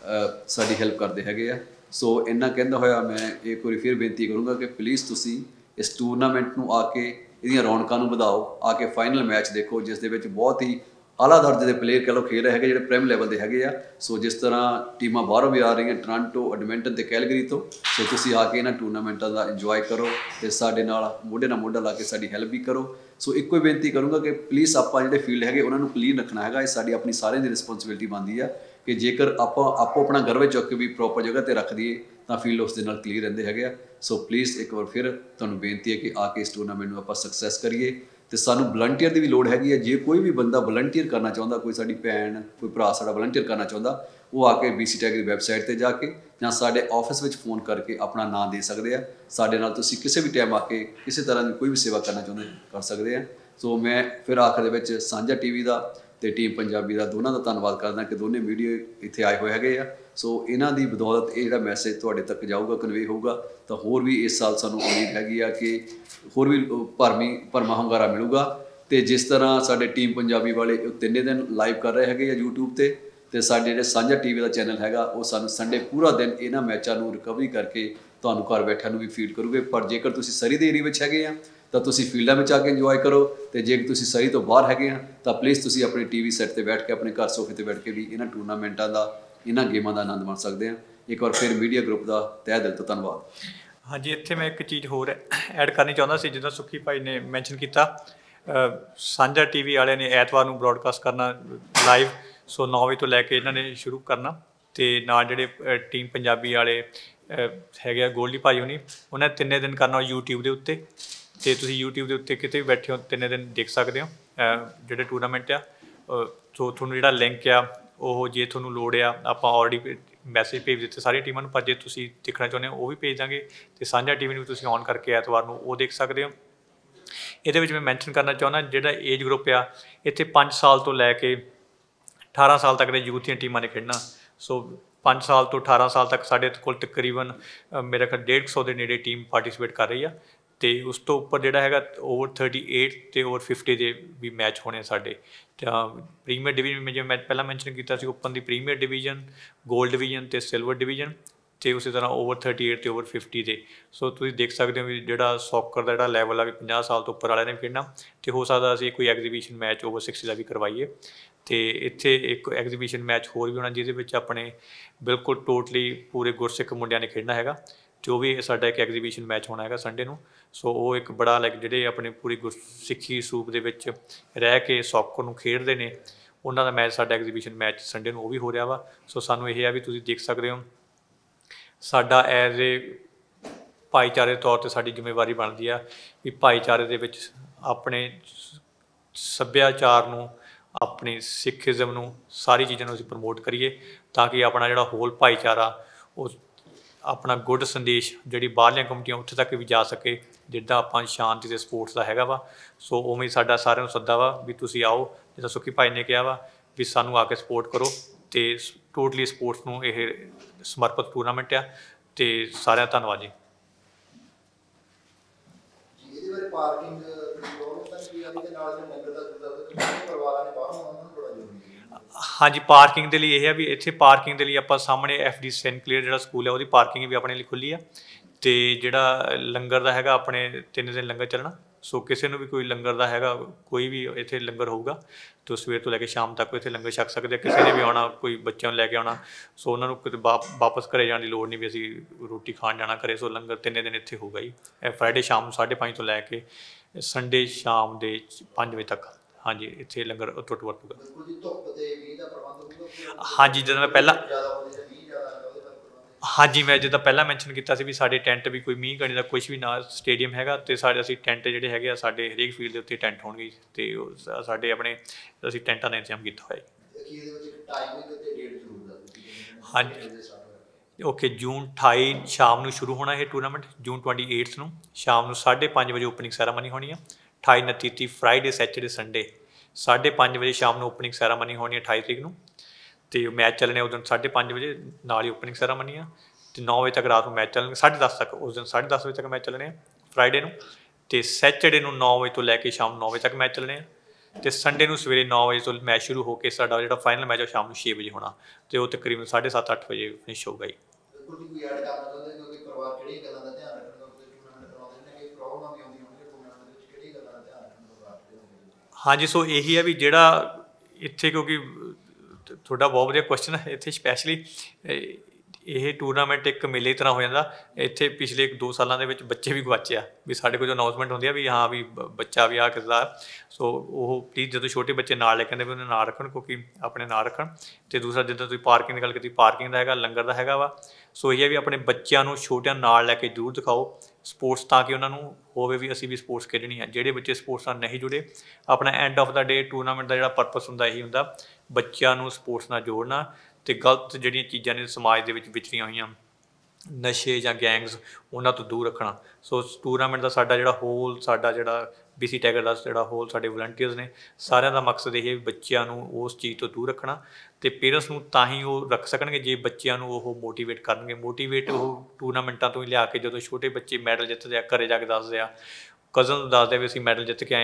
ਸਾਡੀ ਹੈਲਪ ਕਰਦੇ ਹੈਗੇ ਆ। ਸੋ ਇੰਨਾ ਕਹਿੰਦਾ ਹੋਇਆ ਮੈਂ ਇੱਕ ਵਾਰੀ ਫਿਰ ਬੇਨਤੀ ਕਰੂੰਗਾ ਕਿ ਪਲੀਜ਼ ਤੁਸੀਂ ਇਸ ਟੂਰਨਾਮੈਂਟ ਨੂੰ ਆ ਕੇ ਇਹਦੀਆਂ ਰੌਣਕਾਂ ਨੂੰ ਵਧਾਓ, ਆ ਕੇ ਫਾਈਨਲ ਮੈਚ ਦੇਖੋ ਜਿਸ ਦੇ ਵਿੱਚ ਬਹੁਤ ਹੀ ਆਲਾ ਦਰਜੇ ਦੇ ਪਲੇਅਰ ਕਹਿ ਲਓ ਖੇਡ ਰਹੇ ਹੈਗੇ, ਜਿਹੜੇ ਪ੍ਰੀਮੀਅਰ ਲੈਵਲ ਦੇ ਹੈਗੇ ਆ। ਸੋ ਜਿਸ ਤਰ੍ਹਾਂ ਟੀਮਾਂ ਬਾਹਰੋਂ ਵੀ ਆ ਰਹੀਆਂ, ਟੋਰਾਂਟੋ, ਐਡਮਿੰਟਨ ਅਤੇ ਕੈਲਗਰੀ ਤੋਂ। ਸੋ ਤੁਸੀਂ ਆ ਕੇ ਇਹਨਾਂ ਟੂਰਨਾਮੈਂਟਾਂ ਦਾ ਇੰਜੋਏ ਕਰੋ ਅਤੇ ਸਾਡੇ ਨਾਲ ਮੋਢੇ ਨਾਲ ਮੋਢਾ ਲਾ ਕੇ ਸਾਡੀ ਹੈਲਪ ਵੀ ਕਰੋ। ਸੋ ਇੱਕੋ ਹੀ ਬੇਨਤੀ ਕਰੂੰਗਾ ਕਿ ਪਲੀਜ਼ ਆਪਾਂ ਜਿਹੜੇ ਫੀਲਡ ਹੈਗੇ ਉਹਨਾਂ ਨੂੰ ਕਲੀਨ ਰੱਖਣਾ ਹੈਗਾ। ਇਹ ਸਾਡੀ ਆਪਣੀ ਸਾਰਿਆਂ ਦੀ ਰਿਸਪੋਂਸੀਬਿਲਿਟੀ ਬਣਦੀ ਆ ਕਿ ਜੇਕਰ ਆਪਾਂ ਆਪੋ ਆਪਣਾ ਗਰਵੇ ਚੁੱਕ ਕੇ ਵੀ ਪ੍ਰੋਪਰ ਜਗ੍ਹਾ 'ਤੇ ਰੱਖ ਦਈਏ ਤਾਂ ਫੀਲਡ ਉਸ ਦੇ ਨਾਲ ਕਲੀਅਰ ਰਹਿੰਦੇ ਹੈਗੇ ਆ। ਸੋ ਪਲੀਜ਼ ਇੱਕ ਵਾਰ ਫਿਰ ਤੁਹਾਨੂੰ ਬੇਨਤੀ ਹੈ ਕਿ ਆ ਕੇ ਇਸ ਟੂਰਨਾਮੈਂਟ ਨੂੰ ਆਪਾਂ ਸਕਸੈਸ ਕਰੀਏ। ਅਤੇ ਸਾਨੂੰ ਵਲੰਟੀਅਰ ਦੀ ਵੀ ਲੋੜ ਹੈਗੀ ਹੈ। ਜੇ ਕੋਈ ਵੀ ਬੰਦਾ ਵਲੰਟੀਅਰ ਕਰਨਾ ਚਾਹੁੰਦਾ, ਕੋਈ ਸਾਡੀ ਭੈਣ ਕੋਈ ਭਰਾ ਸਾਡਾ ਵਲੰਟੀਅਰ ਕਰਨਾ ਚਾਹੁੰਦਾ, ਉਹ ਆ ਕੇ ਬੀ ਸੀ ਟੈਗ ਦੀ ਵੈਬਸਾਈਟ 'ਤੇ ਜਾ ਕੇ ਜਾਂ ਸਾਡੇ ਆਫਿਸ ਵਿੱਚ ਫੋਨ ਕਰਕੇ ਆਪਣਾ ਨਾਂ ਦੇ ਸਕਦੇ ਆ। ਸਾਡੇ ਨਾਲ ਤੁਸੀਂ ਕਿਸੇ ਵੀ ਟਾਈਮ ਆ ਕੇ ਕਿਸੇ ਤਰ੍ਹਾਂ ਦੀ ਕੋਈ ਵੀ ਸੇਵਾ ਕਰਨਾ ਚਾਹੁੰਦੇ ਕਰ ਸਕਦੇ ਆ। ਸੋ ਮੈਂ ਫਿਰ ਆਖਰ ਦੇ ਵਿੱਚ ਸਾਂਝਾ ਟੀ ਵੀ ਦਾ ਅਤੇ ਟੀਮ ਪੰਜਾਬੀ ਦਾ ਦੋਨਾਂ ਦਾ ਧੰਨਵਾਦ ਕਰਦਾ ਕਿ ਦੋਨੇ ਮੀਡੀਆ ਇੱਥੇ ਆਏ ਹੋਏ ਹੈਗੇ ਆ। ਸੋ ਇਹਨਾਂ ਦੀ ਬਦੌਲਤ ਇਹ ਜਿਹੜਾ ਮੈਸੇਜ ਤੁਹਾਡੇ ਤੱਕ ਜਾਊਗਾ, ਕਨਵੇ ਹੋਊਗਾ, ਤਾਂ ਹੋਰ ਵੀ ਇਸ ਸਾਲ ਸਾਨੂੰ ਉਮੀਦ ਹੈਗੀ ਆ ਕਿ ਹੋਰ ਵੀ ਭਰਵੀਂ ਭਰਵਾਂ ਹੁੰਗਾਰਾ ਮਿਲੂਗਾ। ਅਤੇ ਜਿਸ ਤਰ੍ਹਾਂ ਸਾਡੇ ਟੀਮ ਪੰਜਾਬੀ ਵਾਲੇ ਉਹ ਤਿੰਨੇ ਦਿਨ ਲਾਈਵ ਕਰ ਰਹੇ ਹੈਗੇ ਆ ਯੂਟਿਊਬ 'ਤੇ, ਅਤੇ ਸਾਡੇ ਜਿਹੜੇ ਸਾਂਝਾ ਟੀ ਵੀ ਦਾ ਚੈਨਲ ਹੈਗਾ ਉਹ ਸਾਨੂੰ ਸੰਡੇ ਪੂਰਾ ਦਿਨ ਇਹਨਾਂ ਮੈਚਾਂ ਨੂੰ ਰਿਕਵਰੀ ਕਰਕੇ ਤੁਹਾਨੂੰ ਘਰ ਬੈਠਿਆਂ ਨੂੰ ਵੀ ਫੀਡ ਕਰੂਗੇ। ਪਰ ਜੇਕਰ ਤੁਸੀਂ ਸਰੀ ਦੇ ਏਰੀਆ ਵਿੱਚ ਹੈਗੇ ਆ ਤਾਂ ਤੁਸੀਂ ਫੀਲਡਾਂ ਵਿੱਚ ਆ ਕੇ ਇੰਜੋਏ ਕਰੋ, ਅਤੇ ਜੇਕਰ ਤੁਸੀਂ ਸਰੀ ਤੋਂ ਬਾਹਰ ਹੈਗੇ ਆ ਤਾਂ ਪਲੀਜ਼ ਤੁਸੀਂ ਆਪਣੇ ਟੀ ਵੀ ਸੈੱਟ 'ਤੇ ਬੈਠ ਕੇ, ਆਪਣੇ ਘਰ ਸੋਫੇ 'ਤੇ ਬੈਠ ਕੇ ਵੀ ਇਹਨਾਂ ਟੂਰਨਾਮੈਂਟਾਂ ਦਾ, ਇਹਨਾਂ ਗੇਮਾਂ ਦਾ ਆਨੰਦ ਮਾਣ ਸਕਦੇ ਆ। ਇੱਕ ਵਾਰ ਫਿਰ ਮੀਡੀਆ ਗਰੁੱਪ ਦਾ ਤਹਿ ਦਿਲ ਤੋਂ ਧੰਨਵਾਦ। ਹਾਂਜੀ, ਇੱਥੇ ਮੈਂ ਇੱਕ ਚੀਜ਼ ਹੋਰ ਐਡ ਕਰਨੀ ਚਾਹੁੰਦਾ ਸੀ, ਜਿੱਦਾਂ ਸੁੱਖੀ ਭਾਈ ਨੇ ਮੈਂਸ਼ਨ ਕੀਤਾ, ਸਾਂਝਾ ਟੀ ਵੀ ਵਾਲਿਆਂ ਨੇ ਐਤਵਾਰ ਨੂੰ ਬਰੋਡਕਾਸਟ ਕਰਨਾ ਲਾਈਵ, ਸੋ ਨੌ ਵਜੇ ਤੋਂ ਲੈ ਕੇ ਇਹਨਾਂ ਨੇ ਸ਼ੁਰੂ ਕਰਨਾ। ਅਤੇ ਨਾਲ ਜਿਹੜੇ ਟੀਮ ਪੰਜਾਬੀ ਵਾਲੇ ਹੈਗੇ ਆ ਗੋਲਡੀ ਭਾਈ ਹੋਣੀ, ਉਹਨਾਂ ਨੇ ਤਿੰਨੇ ਦਿਨ ਕਰਨਾ ਯੂਟਿਊਬ ਦੇ ਉੱਤੇ, ਅਤੇ ਤੁਸੀਂ ਯੂਟਿਊਬ ਦੇ ਉੱਤੇ ਕਿਤੇ ਵੀ ਬੈਠੇ ਹੋ ਤਿੰਨੇ ਦਿਨ ਦੇਖ ਸਕਦੇ ਹੋ ਜਿਹੜੇ ਟੂਰਨਾਮੈਂਟ ਆ। ਸੋ ਤੁਹਾਨੂੰ ਜਿਹੜਾ ਲਿੰਕ ਆ ਉਹ ਜੇ ਤੁਹਾਨੂੰ ਲੋੜ ਆ, ਆਪਾਂ ਆਲਰੇਡੀ ਮੈਸੇਜ ਭੇਜ ਦਿੱਤੇ ਸਾਰੀਆਂ ਟੀਮਾਂ ਨੂੰ, ਪਰ ਜੇ ਤੁਸੀਂ ਦੇਖਣਾ ਚਾਹੁੰਦੇ ਹੋ ਉਹ ਵੀ ਭੇਜ ਦਾਂਗੇ, ਅਤੇ ਸਾਂਝਾ ਟੀ ਵੀ ਨੂੰ ਵੀ ਤੁਸੀਂ ਔਨ ਕਰਕੇ ਐਤਵਾਰ ਨੂੰ ਉਹ ਦੇਖ ਸਕਦੇ ਹੋ। ਇਹਦੇ ਵਿੱਚ ਮੈਂ ਮੈਂਸ਼ਨ ਕਰਨਾ ਚਾਹੁੰਦਾ, ਜਿਹੜਾ ਏਜ ਗਰੁੱਪ ਆ ਇੱਥੇ ਪੰਜ ਸਾਲ ਤੋਂ ਲੈ ਕੇ ਅਠਾਰਾਂ ਸਾਲ ਤੱਕ ਦੇ ਯੂਥ ਦੀਆਂ ਟੀਮਾਂ ਨੇ ਖੇਡਣਾ। ਸੋ ਪੰਜ ਸਾਲ ਤੋਂ ਅਠਾਰਾਂ ਸਾਲ ਤੱਕ ਸਾਡੇ ਕੋਲ ਤਕਰੀਬਨ ਮੇਰਾ ਖਿਆਲ ਡੇਢ ਸੌ ਦੇ ਨੇੜੇ ਟੀਮ ਪਾਰਟੀਸਪੇਟ ਕਰ ਰਹੀ ਆ, ਅਤੇ ਉਸ ਤੋਂ ਉੱਪਰ ਜਿਹੜਾ ਹੈਗਾ ਓਵਰ ਥਰਟੀ ਏਟ ਅਤੇ ਓਵਰ ਫਿਫਟੀ ਦੇ ਵੀ ਮੈਚ ਹੋਣੇ ਸਾਡੇ। ਤਾਂ ਪ੍ਰੀਮੀਅਰ ਡਿਵੀਜ਼ਨ ਜਿਵੇਂ ਮੈਂ ਪਹਿਲਾਂ ਮੈਂਸ਼ਨ ਕੀਤਾ ਸੀ, ਓਪਨ ਦੀ ਪ੍ਰੀਮੀਅਰ ਡਿਵੀਜ਼ਨ, ਗੋਲਡ ਡਿਵੀਜ਼ਨ ਅਤੇ ਸਿਲਵਰ ਡਿਵੀਜ਼ਨ, ਅਤੇ ਉਸੇ ਤਰ੍ਹਾਂ ਓਵਰ ਥਰਟੀ ਏਟ ਅਤੇ ਓਵਰ ਫਿਫਟੀ ਦੇ। ਸੋ ਤੁਸੀਂ ਦੇਖ ਸਕਦੇ ਹੋ ਵੀ ਜਿਹੜਾ ਸੌਕਰ ਦਾ ਜਿਹੜਾ ਲੈਵਲ ਆ ਵੀ ਪੰਜਾਹ ਸਾਲ ਤੋਂ ਉੱਪਰ ਵਾਲਿਆਂ ਨੇ ਖੇਡਣਾ, ਅਤੇ ਹੋ ਸਕਦਾ ਅਸੀਂ ਕੋਈ ਐਗਜ਼ੀਬਿਸ਼ਨ ਮੈਚ ਓਵਰ ਸਿਕਸਟੀ ਦਾ ਵੀ ਕਰਵਾਈਏ। ਅਤੇ ਇੱਥੇ ਇੱਕ ਐਗਜ਼ੀਬਿਸ਼ਨ ਮੈਚ ਹੋਰ ਵੀ ਹੋਣਾ, ਜਿਹਦੇ ਵਿੱਚ ਆਪਣੇ ਬਿਲਕੁਲ ਟੋਟਲੀ ਪੂਰੇ ਗੁਰਸਿੱਖ ਮੁੰਡਿਆਂ ਨੇ ਖੇਡਣਾ ਹੈਗਾ, ਅਤੇ ਉਹ ਵੀ ਸਾਡਾ ਇੱਕ ਐਗਜ਼ੀਬਿਸ਼ਨ ਮੈਚ ਹੋਣਾ ਹੈਗਾ ਸੰਡੇ ਨੂੰ। ਸੋ ਉਹ ਇੱਕ ਬੜਾ ਲਾਈਕ ਜਿਹੜੇ ਆਪਣੇ ਪੂਰੀ ਗੁਰਸਿੱਖੀ ਸਰੂਪ ਦੇ ਵਿੱਚ ਰਹਿ ਕੇ ਸੌਕਰ ਨੂੰ ਖੇਡਦੇ ਨੇ, ਉਹਨਾਂ ਦਾ ਮੈਚ ਸਾਡਾ ਐਗਜ਼ੀਬਿਸ਼ਨ ਮੈਚ ਸੰਡੇ ਨੂੰ ਉਹ ਵੀ ਹੋ ਰਿਹਾ ਵਾ। ਸੋ ਸਾਨੂੰ ਇਹ ਆ ਵੀ ਤੁਸੀਂ ਦੇਖ ਸਕਦੇ ਹੋ, ਸਾਡਾ ਐਜ਼ ਏ ਭਾਈਚਾਰੇ ਦੇ ਤੌਰ 'ਤੇ ਸਾਡੀ ਜ਼ਿੰਮੇਵਾਰੀ ਬਣਦੀ ਆ ਵੀ ਭਾਈਚਾਰੇ ਦੇ ਵਿੱਚ ਆਪਣੇ ਸੱਭਿਆਚਾਰ ਨੂੰ, ਆਪਣੀ ਸਿੱਖੀਜ਼ਮ ਨੂੰ, ਸਾਰੀ ਚੀਜ਼ਾਂ ਨੂੰ ਅਸੀਂ ਪ੍ਰਮੋਟ ਕਰੀਏ, ਤਾਂ ਕਿ ਆਪਣਾ ਜਿਹੜਾ ਹੋਲ ਭਾਈਚਾਰਾ ਉਹ ਆਪਣਾ ਗੁੱਡ ਸੰਦੇਸ਼ ਜਿਹੜੀ ਬਾਹਰਲੀਆਂ ਕਮਿਟੀਆਂ ਉੱਥੇ ਤੱਕ ਵੀ ਜਾ ਸਕੇ, ਜਿੱਦਾਂ ਆਪਾਂ ਸ਼ਾਂਤੀ ਦੇ ਸਪੋਰਟਸ ਦਾ ਹੈਗਾ ਵਾ। ਸੋ ਉਵੇਂ ਸਾਡਾ ਸਾਰਿਆਂ ਨੂੰ ਸੱਦਾ ਵਾ ਵੀ ਤੁਸੀਂ ਆਓ, ਜਿੱਦਾਂ ਸੁੱਖੀ ਭਾਈ ਨੇ ਕਿਹਾ ਵਾ ਵੀ ਸਾਨੂੰ ਆ ਕੇ ਸਪੋਰਟ ਕਰੋ, ਅਤੇ ਟੋਟਲੀ ਸਪੋਰਟਸ ਨੂੰ ਇਹ ਸਮਰਪਿਤ ਟੂਰਨਾਮੈਂਟ ਆ। ਅਤੇ ਸਾਰਿਆਂ ਦਾ ਧੰਨਵਾਦ ਜੀ। ਹਾਂਜੀ, ਪਾਰਕਿੰਗ ਦੇ ਲਈ ਇਹ ਹੈ ਵੀ ਇੱਥੇ ਪਾਰਕਿੰਗ ਦੇ ਲਈ ਆਪਾਂ ਸਾਹਮਣੇ ਐਫ ਡੀ ਸੈਨਕਲੀਅਰ ਜਿਹੜਾ ਸਕੂਲ ਹੈ ਉਹਦੀ ਪਾਰਕਿੰਗ ਵੀ ਆਪਣੇ ਲਈ ਖੁੱਲ੍ਹੀ ਆ, ਅਤੇ ਜਿਹੜਾ ਲੰਗਰ ਦਾ ਹੈਗਾ ਆਪਣੇ ਤਿੰਨ ਦਿਨ ਲੰਗਰ ਚੱਲਣਾ। ਸੋ ਕਿਸੇ ਨੂੰ ਵੀ ਕੋਈ ਲੰਗਰ ਦਾ ਹੈਗਾ, ਕੋਈ ਵੀ ਇੱਥੇ ਲੰਗਰ ਹੋਊਗਾ, ਤਾਂ ਸਵੇਰ ਤੋਂ ਲੈ ਕੇ ਸ਼ਾਮ ਤੱਕ ਇੱਥੇ ਲੰਗਰ ਛਕ ਸਕਦੇ ਆ। ਕਿਸੇ ਨੇ ਵੀ ਆਉਣਾ, ਕੋਈ ਬੱਚਿਆਂ ਨੂੰ ਲੈ ਕੇ ਆਉਣਾ, ਸੋ ਉਹਨਾਂ ਨੂੰ ਕਿਤੇ ਵਾ ਵਾਪਸ ਘਰੇ ਜਾਣ ਦੀ ਲੋੜ ਨਹੀਂ ਵੀ ਅਸੀਂ ਰੋਟੀ ਖਾਣ ਜਾਣਾ ਘਰੇ। ਸੋ ਲੰਗਰ ਤਿੰਨੇ ਦਿਨ ਇੱਥੇ ਹੋਊਗਾ ਜੀ, ਫਰਾਈਡੇ ਸ਼ਾਮ ਨੂੰ ਸਾਢੇ ਪੰਜ ਤੋਂ ਲੈ ਕੇ ਸੰਡੇ ਸ਼ਾਮ ਦੇ ਪੰਜ ਵਜੇ ਤੱਕ। ਹਾਂਜੀ, ਇੱਥੇ ਲੰਗਰ ਟੁੱਟ ਵਰਤੂਗਾ। ਹਾਂਜੀ, ਜਦੋਂ ਮੈਂ ਪਹਿਲਾਂ ਹਾਂਜੀ ਮੈਂ ਜਿੱਦਾਂ ਪਹਿਲਾਂ ਮੈਂਸ਼ਨ ਕੀਤਾ ਸੀ ਵੀ ਸਾਡੇ ਟੈਂਟ ਵੀ ਕੋਈ ਮੀਂਹ ਕਣੀ ਦਾ ਕੁਛ ਵੀ ਨਾ ਸਟੇਡੀਅਮ ਹੈਗਾ, ਅਤੇ ਸਾਡੇ ਅਸੀਂ ਟੈਂਟ ਜਿਹੜੇ ਹੈਗੇ ਆ ਸਾਡੇ ਹਰੇਕ ਫੀਲਡ ਦੇ ਉੱਤੇ ਟੈਂਟ ਹੋਣਗੇ, ਅਤੇ ਉਹ ਸਾਡੇ ਆਪਣੇ ਅਸੀਂ ਟੈਂਟਾਂ ਦਾ ਇੰਤਜ਼ਾਮ ਕੀਤਾ ਹੋਇਆ ਹਾਂਜੀ। ਓਕੇ, ਜੂਨ ਅਠਾਈ ਸ਼ਾਮ ਨੂੰ ਸ਼ੁਰੂ ਹੋਣਾ ਇਹ ਟੂਰਨਾਮੈਂਟ, ਜੂਨ ਟਵੈਂਟੀ ਏਟਥ ਨੂੰ ਸ਼ਾਮ ਨੂੰ ਸਾਢੇ ਪੰਜ ਵਜੇ ਓਪਨਿੰਗ ਸੈਰਾਮਨੀ ਹੋਣੀ ਆ। ਅਠਾਈ ਉਨੱਤੀ ਤੀਹ ਫਰਾਈਡੇ ਸੈਚਰਡੇ ਸੰਡੇ ਸਾਢੇ ਪੰਜ ਵਜੇ ਸ਼ਾਮ ਨੂੰ ਓਪਨਿੰਗ ਸੈਰਾਮਨੀ ਹੋਣੀ ਅਠਾਈ ਤਰੀਕ ਨੂੰ, ਅਤੇ ਮੈਚ ਚੱਲਣੇ ਉਸ ਦਿਨ ਸਾਢੇ ਪੰਜ ਵਜੇ ਨਾਲ ਹੀ ਓਪਨਿੰਗ ਸੈਰਾਮਨੀ ਆ, ਅਤੇ ਨੌ ਵਜੇ ਤੱਕ ਰਾਤ ਨੂੰ ਮੈਚ ਚੱਲਣਗੇ, ਸਾਢੇ ਦਸ ਤੱਕ ਉਸ ਦਿਨ ਸਾਢੇ ਦਸ ਵਜੇ ਤੱਕ ਮੈਚ ਚੱਲਣੇ ਆ ਫਰਾਈਡੇ ਨੂੰ, ਅਤੇ ਸੈਚਰਡੇ ਨੂੰ ਨੌ ਵਜੇ ਤੋਂ ਲੈ ਕੇ ਸ਼ਾਮ ਨੌ ਵਜੇ ਤੱਕ ਮੈਚ ਚੱਲਣੇ ਆ, ਅਤੇ ਸੰਡੇ ਨੂੰ ਸਵੇਰੇ ਨੌ ਵਜੇ ਤੋਂ ਮੈਚ ਸ਼ੁਰੂ ਹੋ ਕੇ ਸਾਡਾ ਜਿਹੜਾ ਫਾਈਨਲ ਮੈਚ ਉਹ ਸ਼ਾਮ ਨੂੰ ਛੇ ਵਜੇ ਹੋਣਾ, ਅਤੇ ਉਹ ਤਕਰੀਬਨ ਸਾਢੇ ਸੱਤ ਅੱਠ ਵਜੇ ਫਿਨਿਸ਼ ਹੋਊਗਾ ਜੀ। ਹਾਂਜੀ, ਸੋ ਇਹੀ ਹੈ ਵੀ ਜਿਹੜਾ ਇੱਥੇ, ਕਿਉਂਕਿ ਤੁਹਾਡਾ ਬਹੁਤ ਵਧੀਆ ਕੁਐਸਚਨ ਹੈ, ਇੱਥੇ ਸਪੈਸ਼ਲੀ ਇਹ ਟੂਰਨਾਮੈਂਟ ਇੱਕ ਮੇਲੇ ਦੀ ਤਰ੍ਹਾਂ ਹੋ ਜਾਂਦਾ। ਇੱਥੇ ਪਿਛਲੇ ਦੋ ਸਾਲਾਂ ਦੇ ਵਿੱਚ ਬੱਚੇ ਵੀ ਗਵਾਚੇ ਆ, ਵੀ ਸਾਡੇ ਕੋਲ ਅਨਾਊਂਸਮੈਂਟ ਹੁੰਦੀ ਆ ਵੀ ਹਾਂ ਵੀ ਬੱਚਾ ਵੀ ਆ ਕਿਸਦਾ, ਸੋ ਉਹ ਪਲੀਜ਼ ਜਦੋਂ ਛੋਟੇ ਬੱਚੇ ਨਾਲ ਲੈ ਕੇ ਆਉਂਦੇ ਵੀ ਉਹਨੇ ਨਾਲ ਰੱਖਣ, ਕਿਉਂਕਿ ਆਪਣੇ ਨਾਲ ਰੱਖਣ। ਅਤੇ ਦੂਸਰਾ ਜਿੱਦਾਂ ਤੁਸੀਂ ਪਾਰਕਿੰਗ ਦੀ ਗੱਲ ਕੀਤੀ, ਪਾਰਕਿੰਗ ਦਾ ਹੈਗਾ, ਲੰਗਰ ਦਾ ਹੈਗਾ ਵਾ। ਸੋ ਇਹ ਹੈ ਵੀ ਆਪਣੇ ਬੱਚਿਆਂ ਨੂੰ ਛੋਟਿਆਂ ਨਾਲ ਲੈ ਕੇ ਜ਼ਰੂਰ ਦਿਖਾਓ ਸਪੋਰਟਸ, ਤਾਂ ਕਿ ਉਹਨਾਂ ਨੂੰ ਹੋਵੇ ਵੀ ਅਸੀਂ ਵੀ ਸਪੋਰਟਸ ਖੇਡਣੀ ਆ। ਜਿਹੜੇ ਬੱਚੇ ਸਪੋਰਟਸ ਨਾਲ ਨਹੀਂ ਜੁੜੇ, ਆਪਣਾ end of the day tournament ਦਾ ਜਿਹੜਾ ਪਰਪਸ ਹੁੰਦਾ ਇਹੀ ਹੁੰਦਾ ਬੱਚਿਆਂ ਨੂੰ ਸਪੋਰਟਸ ਨਾਲ ਜੋੜਨਾ, ਅਤੇ ਗਲਤ ਜਿਹੜੀਆਂ ਚੀਜ਼ਾਂ ਨੇ ਸਮਾਜ ਦੇ ਵਿੱਚ ਵਿਚਰੀਆਂ ਹੋਈਆਂ, ਨਸ਼ੇ ਜਾਂ ਗੈਂਗਸ, ਉਹਨਾਂ ਤੋਂ ਦੂਰ ਰੱਖਣਾ। ਸੋ ਟੂਰਨਾਮੈਂਟ ਦਾ ਸਾਡਾ ਜਿਹੜਾ ਹੋਲ, ਸਾਡਾ ਜਿਹੜਾ ਬੀ ਸੀ ਟਾਈਗਰ ਦਾ ਜਿਹੜਾ ਹੋਲ ਸਾਡੇ ਵਲੰਟੀਅਰਸ ਨੇ, ਸਾਰਿਆਂ ਦਾ ਮਕਸਦ ਇਹ ਹੈ ਵੀ ਬੱਚਿਆਂ ਨੂੰ ਉਸ ਚੀਜ਼ ਤੋਂ ਦੂਰ ਰੱਖਣਾ, ਅਤੇ ਪੇਰੈਂਟਸ ਨੂੰ ਤਾਂ ਹੀ ਉਹ ਰੱਖ ਸਕਣਗੇ ਜੇ ਬੱਚਿਆਂ ਨੂੰ ਉਹ ਮੋਟੀਵੇਟ ਕਰਨਗੇ। ਮੋਟੀਵੇਟ ਉਹ ਟੂਰਨਾਮੈਂਟਾਂ ਤੋਂ ਹੀ ਲਿਆ ਕੇ, ਜਦੋਂ ਛੋਟੇ ਬੱਚੇ ਮੈਡਲ ਜਿੱਤਦੇ ਆ, ਘਰੇ ਜਾ ਕੇ ਦੱਸਦੇ ਆ, ਕਜ਼ਨ ਨੂੰ ਦੱਸਦੇ ਆ ਵੀ ਅਸੀਂ ਮੈਡਲ ਜਿੱਤ ਕੇ ਆਏ ਹਾਂ,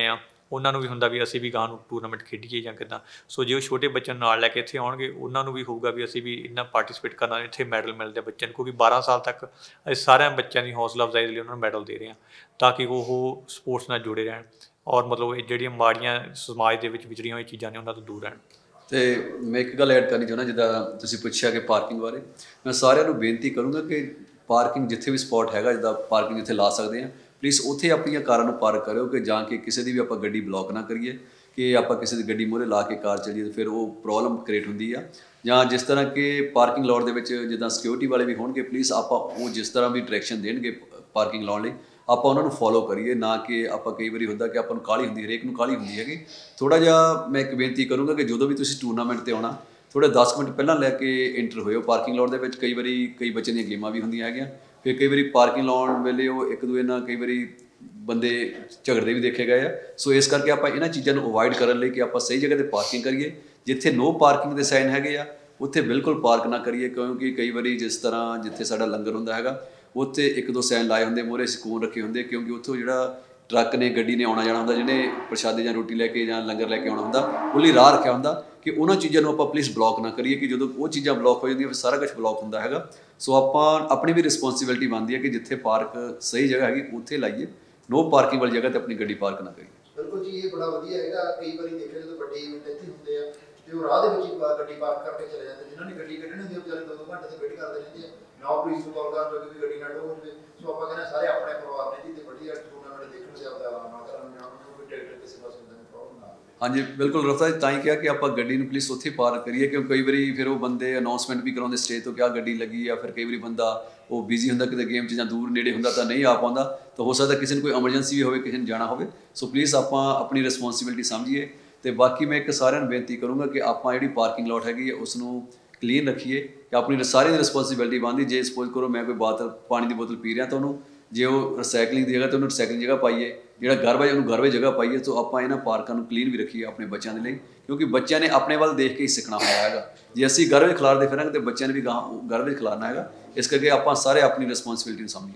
ਉਹਨਾਂ ਨੂੰ ਵੀ ਹੁੰਦਾ ਵੀ ਅਸੀਂ ਵੀ ਗਾਂ ਨੂੰ ਟੂਰਨਾਮੈਂਟ ਖੇਡੀਏ ਜਾਂ ਕਿੱਦਾਂ। ਸੋ ਜੇ ਉਹ ਛੋਟੇ ਬੱਚਿਆਂ ਨੂੰ ਨਾਲ ਲੈ ਕੇ ਇੱਥੇ ਆਉਣਗੇ ਉਹਨਾਂ ਨੂੰ ਵੀ ਹੋਊਗਾ ਵੀ ਅਸੀਂ ਵੀ ਇਹਨਾਂ ਪਾਰਟੀਸਪੇਟ ਕਰਨਾ, ਇੱਥੇ ਮੈਡਲ ਮਿਲਦੇ ਬੱਚਿਆਂ ਨੂੰ, ਕਿਉਂਕਿ ਬਾਰਾਂ ਸਾਲ ਤੱਕ ਅਸੀਂ ਸਾਰਿਆਂ ਬੱਚਿਆਂ ਦੀ ਹੌਸਲਾ ਅਫਜ਼ਾਈ ਲਈ ਉਹਨਾਂ ਨੂੰ ਮੈਡਲ ਦੇ ਰਹੇ ਹਾਂ ਤਾਂ ਕਿ ਉਹ ਸਪੋਰਟਸ ਨਾਲ ਜੁੜੇ ਰਹਿਣ ਔਰ ਮਤਲਬ ਇਹ ਜਿਹੜੀਆਂ ਮਾੜੀਆਂ ਸਮਾਜ ਦੇ ਵਿੱਚ ਵਿਚਰੀਆਂ ਹੋਈਆਂ ਚੀਜ਼ਾਂ ਨੇ ਉਹਨਾਂ ਤੋਂ ਦੂਰ ਰਹਿਣ। ਅਤੇ ਮੈਂ ਇੱਕ ਗੱਲ ਐਡ ਕਰਨੀ ਚਾਹੁੰਦਾ, ਜਿੱਦਾਂ ਤੁਸੀਂ ਪੁੱਛਿਆ ਕਿ ਪਾਰਕਿੰਗ ਬਾਰੇ, ਮੈਂ ਸਾਰਿਆਂ ਨੂੰ ਬੇਨਤੀ ਕਰੂੰਗਾ ਕਿ ਪਾਰਕਿੰਗ ਜਿੱਥੇ ਵੀ ਸਪੋਟ ਹੈਗਾ, ਜਿੱਦਾਂ ਪਾਰਕਿੰਗ ਜਿੱਥੇ ਲਾ ਸਕਦੇ ਹਾਂ, ਪਲੀਜ਼ ਉੱਥੇ ਆਪਣੀਆਂ ਕਾਰਾਂ ਨੂੰ ਪਾਰਕ ਕਰਿਓ ਕਿ ਜਾਂ ਕਿ ਕਿਸੇ ਦੀ ਵੀ ਆਪਾਂ ਗੱਡੀ ਬਲੌਕ ਨਾ ਕਰੀਏ ਕਿ ਆਪਾਂ ਕਿਸੇ ਦੀ ਗੱਡੀ ਮੂਹਰੇ ਲਾ ਕੇ ਕਾਰ ਚੱਲੀਏ ਤਾਂ ਫਿਰ ਉਹ ਪ੍ਰੋਬਲਮ ਕ੍ਰੀਏਟ ਹੁੰਦੀ ਆ। ਜਾਂ ਜਿਸ ਤਰ੍ਹਾਂ ਕਿ ਪਾਰਕਿੰਗ ਲੋਟ ਦੇ ਵਿੱਚ ਜਿੱਦਾਂ ਸਿਕਿਉਰਿਟੀ ਵਾਲੇ ਵੀ ਹੋਣਗੇ, ਪਲੀਜ਼ ਆਪਾਂ ਉਹ ਜਿਸ ਤਰ੍ਹਾਂ ਵੀ ਡਾਇਰੈਕਸ਼ਨ ਦੇਣਗੇ ਪਾਰਕਿੰਗ ਲਾਉਣ ਲਈ ਆਪਾਂ ਉਹਨਾਂ ਨੂੰ ਫੋਲੋ ਕਰੀਏ, ਨਾ ਕਿ ਆਪਾਂ ਕਈ ਵਾਰੀ ਹੁੰਦਾ ਕਿ ਆਪਾਂ ਨੂੰ ਕਾਹਲੀ ਹੁੰਦੀ, ਹਰੇਕ ਨੂੰ ਕਾਹਲੀ ਹੁੰਦੀ ਹੈਗੀ। ਥੋੜ੍ਹਾ ਜਿਹਾ ਮੈਂ ਇੱਕ ਬੇਨਤੀ ਕਰੂੰਗਾ ਕਿ ਜਦੋਂ ਵੀ ਤੁਸੀਂ ਟੂਰਨਾਮੈਂਟ 'ਤੇ ਆਉਣਾ ਥੋੜ੍ਹੇ ਦਸ ਮਿੰਟ ਪਹਿਲਾਂ ਲੈ ਕੇ ਐਂਟਰ ਹੋਇਓ ਪਾਰਕਿੰਗ ਲੋਟ ਦੇ ਵਿੱਚ। ਕਈ ਵਾਰੀ ਕਈ ਬੱਚਿਆਂ ਦੀਆਂ ਗੇਮਾਂ ਵੀ ਹੁੰਦੀਆਂ ਹੈਗੀਆਂ, ਫਿਰ ਕਈ ਵਾਰੀ ਪਾਰਕਿੰਗ ਲਾਉਣ ਵੇਲੇ ਉਹ ਇੱਕ ਦੂਜੇ ਨਾਲ ਕਈ ਵਾਰੀ ਬੰਦੇ ਝਗੜਦੇ ਵੀ ਦੇਖੇ ਗਏ ਆ। ਸੋ ਇਸ ਕਰਕੇ ਆਪਾਂ ਇਹਨਾਂ ਚੀਜ਼ਾਂ ਨੂੰ ਅਵੋਇਡ ਕਰਨ ਲਈ ਕਿ ਆਪਾਂ ਸਹੀ ਜਗ੍ਹਾ 'ਤੇ ਪਾਰਕਿੰਗ ਕਰੀਏ, ਜਿੱਥੇ ਨੋ ਪਾਰਕਿੰਗ ਦੇ ਸਾਈਨ ਹੈਗੇ ਆ ਉੱਥੇ ਬਿਲਕੁਲ ਪਾਰਕ ਨਾ ਕਰੀਏ, ਕਿਉਂਕਿ ਕਈ ਵਾਰੀ ਜਿਸ ਤਰ੍ਹਾਂ ਜਿੱਥੇ ਸਾਡਾ ਲੰਗਰ ਹੁੰਦਾ ਹੈਗਾ ਉੱਥੇ ਇੱਕ ਦੋ ਸਾਈਨ ਲਾਏ ਹੁੰਦੇ, ਮੂਹਰੇ ਸਕੂਨ ਰੱਖੇ ਹੁੰਦੇ, ਕਿਉਂਕਿ ਉੱਥੋਂ ਜਿਹੜਾ ਟਰੱਕ ਨੇ ਗੱਡੀ ਨੇ ਆਉਣਾ ਜਾਣਾ ਹੁੰਦਾ, ਜਿਹਨੇ ਪ੍ਰਸ਼ਾਦੇ ਜਾਂ ਰੋਟੀ ਲੈ ਕੇ ਜਾਂ ਲੰਗਰ ਲੈ ਕੇ ਆਉਣਾ ਹੁੰਦਾ, ਉਹ ਲਈ ਰਾਹ ਰੱਖਿਆ ਹੁੰਦਾ ਕਿ ਉਹਨਾਂ ਚੀਜ਼ਾਂ ਨੂੰ ਆਪਾਂ ਪਲੀਜ਼ ਬਲੌਕ ਨਾ ਕਰੀਏ, ਕਿ ਜਦੋਂ ਉਹ ਚੀਜ਼ਾਂ ਬਲੌਕ ਹੋ ਜਾਂਦੀਆਂ ਫਿਰ ਸਾਰਾ ਕੁਛ ਬਲੌਕ ਹੁੰਦਾ ਹੈਗਾ। ਸੋ ਆਪਾਂ ਆਪਣੀ ਵੀ ਰਿਸਪੋਂਸੀਬਿਲਿਟੀ ਬਣਦੀ ਹੈ ਕਿ ਜਿੱਥੇ ਪਾਰਕ ਸਹੀ ਜਗ੍ਹਾ ਹੈਗੀ ਉੱਥੇ ਲਾਈਏ, ਨੋ ਪਾਰਕਿੰਗ ਵਾਲੀ ਜਗ੍ਹਾ 'ਤੇ ਆਪਣੀ ਗੱਡੀ ਪਾਰਕ ਨਾ ਕਰੀਏ। ਬਿਲਕੁਲ ਜੀ, ਇਹ ਬੜਾ ਵਧੀਆ ਹੈਗਾ। ਕਈ ਵਾਰੀ ਦੇਖਿਆ ਜਦੋਂ ਵੱਡੇ ਇਵੈਂਟ ਇੱਥੇ ਹੁੰਦੇ ਆ ਤੇ ਉਹ ਰਾਹ ਦੇ ਵਿੱਚ ਹੀ ਗੱਡੀ ਪਾਰਕ ਕਰਕੇ ਚਲੇ ਜਾਂਦੇ, ਜਿਨ੍ਹਾਂ ਨੇ ਗੱਡੀ ਕੱਢਣੀ ਹੁੰਦੀ ਉਹ ਵਿਚਾਰੇ ਦੋ ਦੋ ਘੰਟੇ ਤੇ ਵੇਟ ਕਰਦੇ ਰਹਿੰਦੇ ਆ, ਨਾ ਪੁਲਿਸ ਨੂੰ ਕਾਲ ਕਰਨ ਜੋਗੇ ਵੀ ਗੱਡੀ ਨਾ ਟੋ ਹੋ ਜਾਵੇ। ਸੋ ਆਪਾਂ ਕਹਿੰਦੇ ਸਾਰੇ ਆਪਣੇ ਪਰਿਵਾਰ ਨੇ ਜੀ ਤੇ ਵਧੀਆ ਟੂਰਨਾਮੈਂਟ ਦੇਖਣ ਦੇ ਆਪਦਾ ਆਰਾਮ ਨਾਲ ਕਰਨ, ਜਾਂ ਉਹਨਾਂ ਨੂੰ ਕੋਈ ਟਿਕਟ ਕਿਸੇ ਪਾਸੇ ਦਾ ਪ੍ਰੋਬਲਮ ਨਾ ਆਵੇ। ਹਾਂਜੀ ਬਿਲਕੁਲ ਰਫਤਾ ਜੀ, ਤਾਂ ਹੀ ਕਿਹਾ ਕਿ ਆਪਾਂ ਗੱਡੀ ਨੂੰ ਪਲੀਜ਼ ਉੱਥੇ ਪਾਰਕ ਕਰੀਏ, ਕਿਉਂਕਿ ਕਈ ਵਾਰੀ ਫਿਰ ਉਹ ਬੰਦੇ ਅਨਾਊਂਸਮੈਂਟ ਵੀ ਕਰਾਉਂਦੇ ਸਟੇਜ ਤੋਂ ਕਿ ਆਹ ਗੱਡੀ ਲੱਗੀ ਆ, ਫਿਰ ਕਈ ਵਾਰੀ ਬੰਦਾ ਉਹ ਬਿਜ਼ੀ ਹੁੰਦਾ ਕਿਤੇ ਗੇਮ 'ਚ ਜਾਂ ਦੂਰ ਨੇੜੇ ਹੁੰਦਾ ਤਾਂ ਨਹੀਂ ਆ ਪਾਉਂਦਾ, ਤਾਂ ਹੋ ਸਕਦਾ ਕਿਸੇ ਨੂੰ ਕੋਈ ਐਮਰਜੈਂਸੀ ਵੀ ਹੋਵੇ, ਕਿਸੇ ਨੂੰ ਜਾਣਾ ਹੋਵੇ। ਸੋ ਪਲੀਜ਼ ਆਪਾਂ ਆਪਣੀ ਰਿਸਪੋਂਸੀਬਿਲਿਟੀ ਸਮਝੀਏ। ਅਤੇ ਬਾਕੀ ਮੈਂ ਇੱਕ ਸਾਰਿਆਂ ਨੂੰ ਬੇਨਤੀ ਕਰੂੰਗਾ ਕਿ ਆਪਾਂ ਜਿਹੜੀ ਪਾਰਕਿੰਗ ਲੋਟ ਹੈਗੀ ਹੈ ਉਸ ਨੂੰ ਕਲੀਨ ਰੱਖੀਏ, ਕਿ ਆਪਣੀ ਸਾਰਿਆਂ ਦੀ ਰਿਸਪੋਂਸੀਬਿਲਿਟੀ ਬਣਦੀ। ਜੇ ਸਪੋਜ਼ ਕਰੋ ਮੈਂ ਕੋਈ ਬਾਤਲ ਪਾਣੀ ਦੀ ਬੋਤਲ ਪੀ ਰਿਹਾ ਤਾਂ ਉਹਨੂੰ ਜੇ ਉਹ ਰਿਸਾਈਕਲਿੰਗ ਦੀ ਜਗ੍ਹਾ ਤਾਂ ਉਹਨੂੰ ਰਿਸਾਈਕਲਿੰਗ ਜਗ੍ਹਾ ਪਾਈਏ, ਜਿਹੜਾ ਗਾਰਬੇਜ ਉਹਨੂੰ ਗਾਰਬੇਜ ਜਗ੍ਹਾ ਪਾਈਏ। ਸੋ ਆਪਾਂ ਇਹਨਾਂ ਪਾਰਕਾਂ ਨੂੰ ਕਲੀਨ ਵੀ ਰੱਖੀਏ ਆਪਣੇ ਬੱਚਿਆਂ ਦੇ ਲਈ, ਕਿਉਂਕਿ ਬੱਚਿਆਂ ਨੇ ਆਪਣੇ ਵੱਲ ਦੇਖ ਕੇ ਹੀ ਸਿੱਖਣਾ ਹੋਇਆ ਹੈਗਾ। ਜੇ ਅਸੀਂ ਗਾਰਬੇਜ ਖਿਲਾਰਦੇ ਫਿਰਾਂਗੇ ਤਾਂ ਬੱਚਿਆਂ ਨੇ ਵੀ ਗਾਂ ਗਾਰਬੇਜ ਖਿਲਾਰਨਾ ਹੈਗਾ। ਇਸ ਕਰਕੇ ਆਪਾਂ ਸਾਰੇ ਆਪਣੀ ਰਿਸਪੋਂਸੀਬਿਲਿਟੀ ਨੂੰ ਸਮਝੀਏ।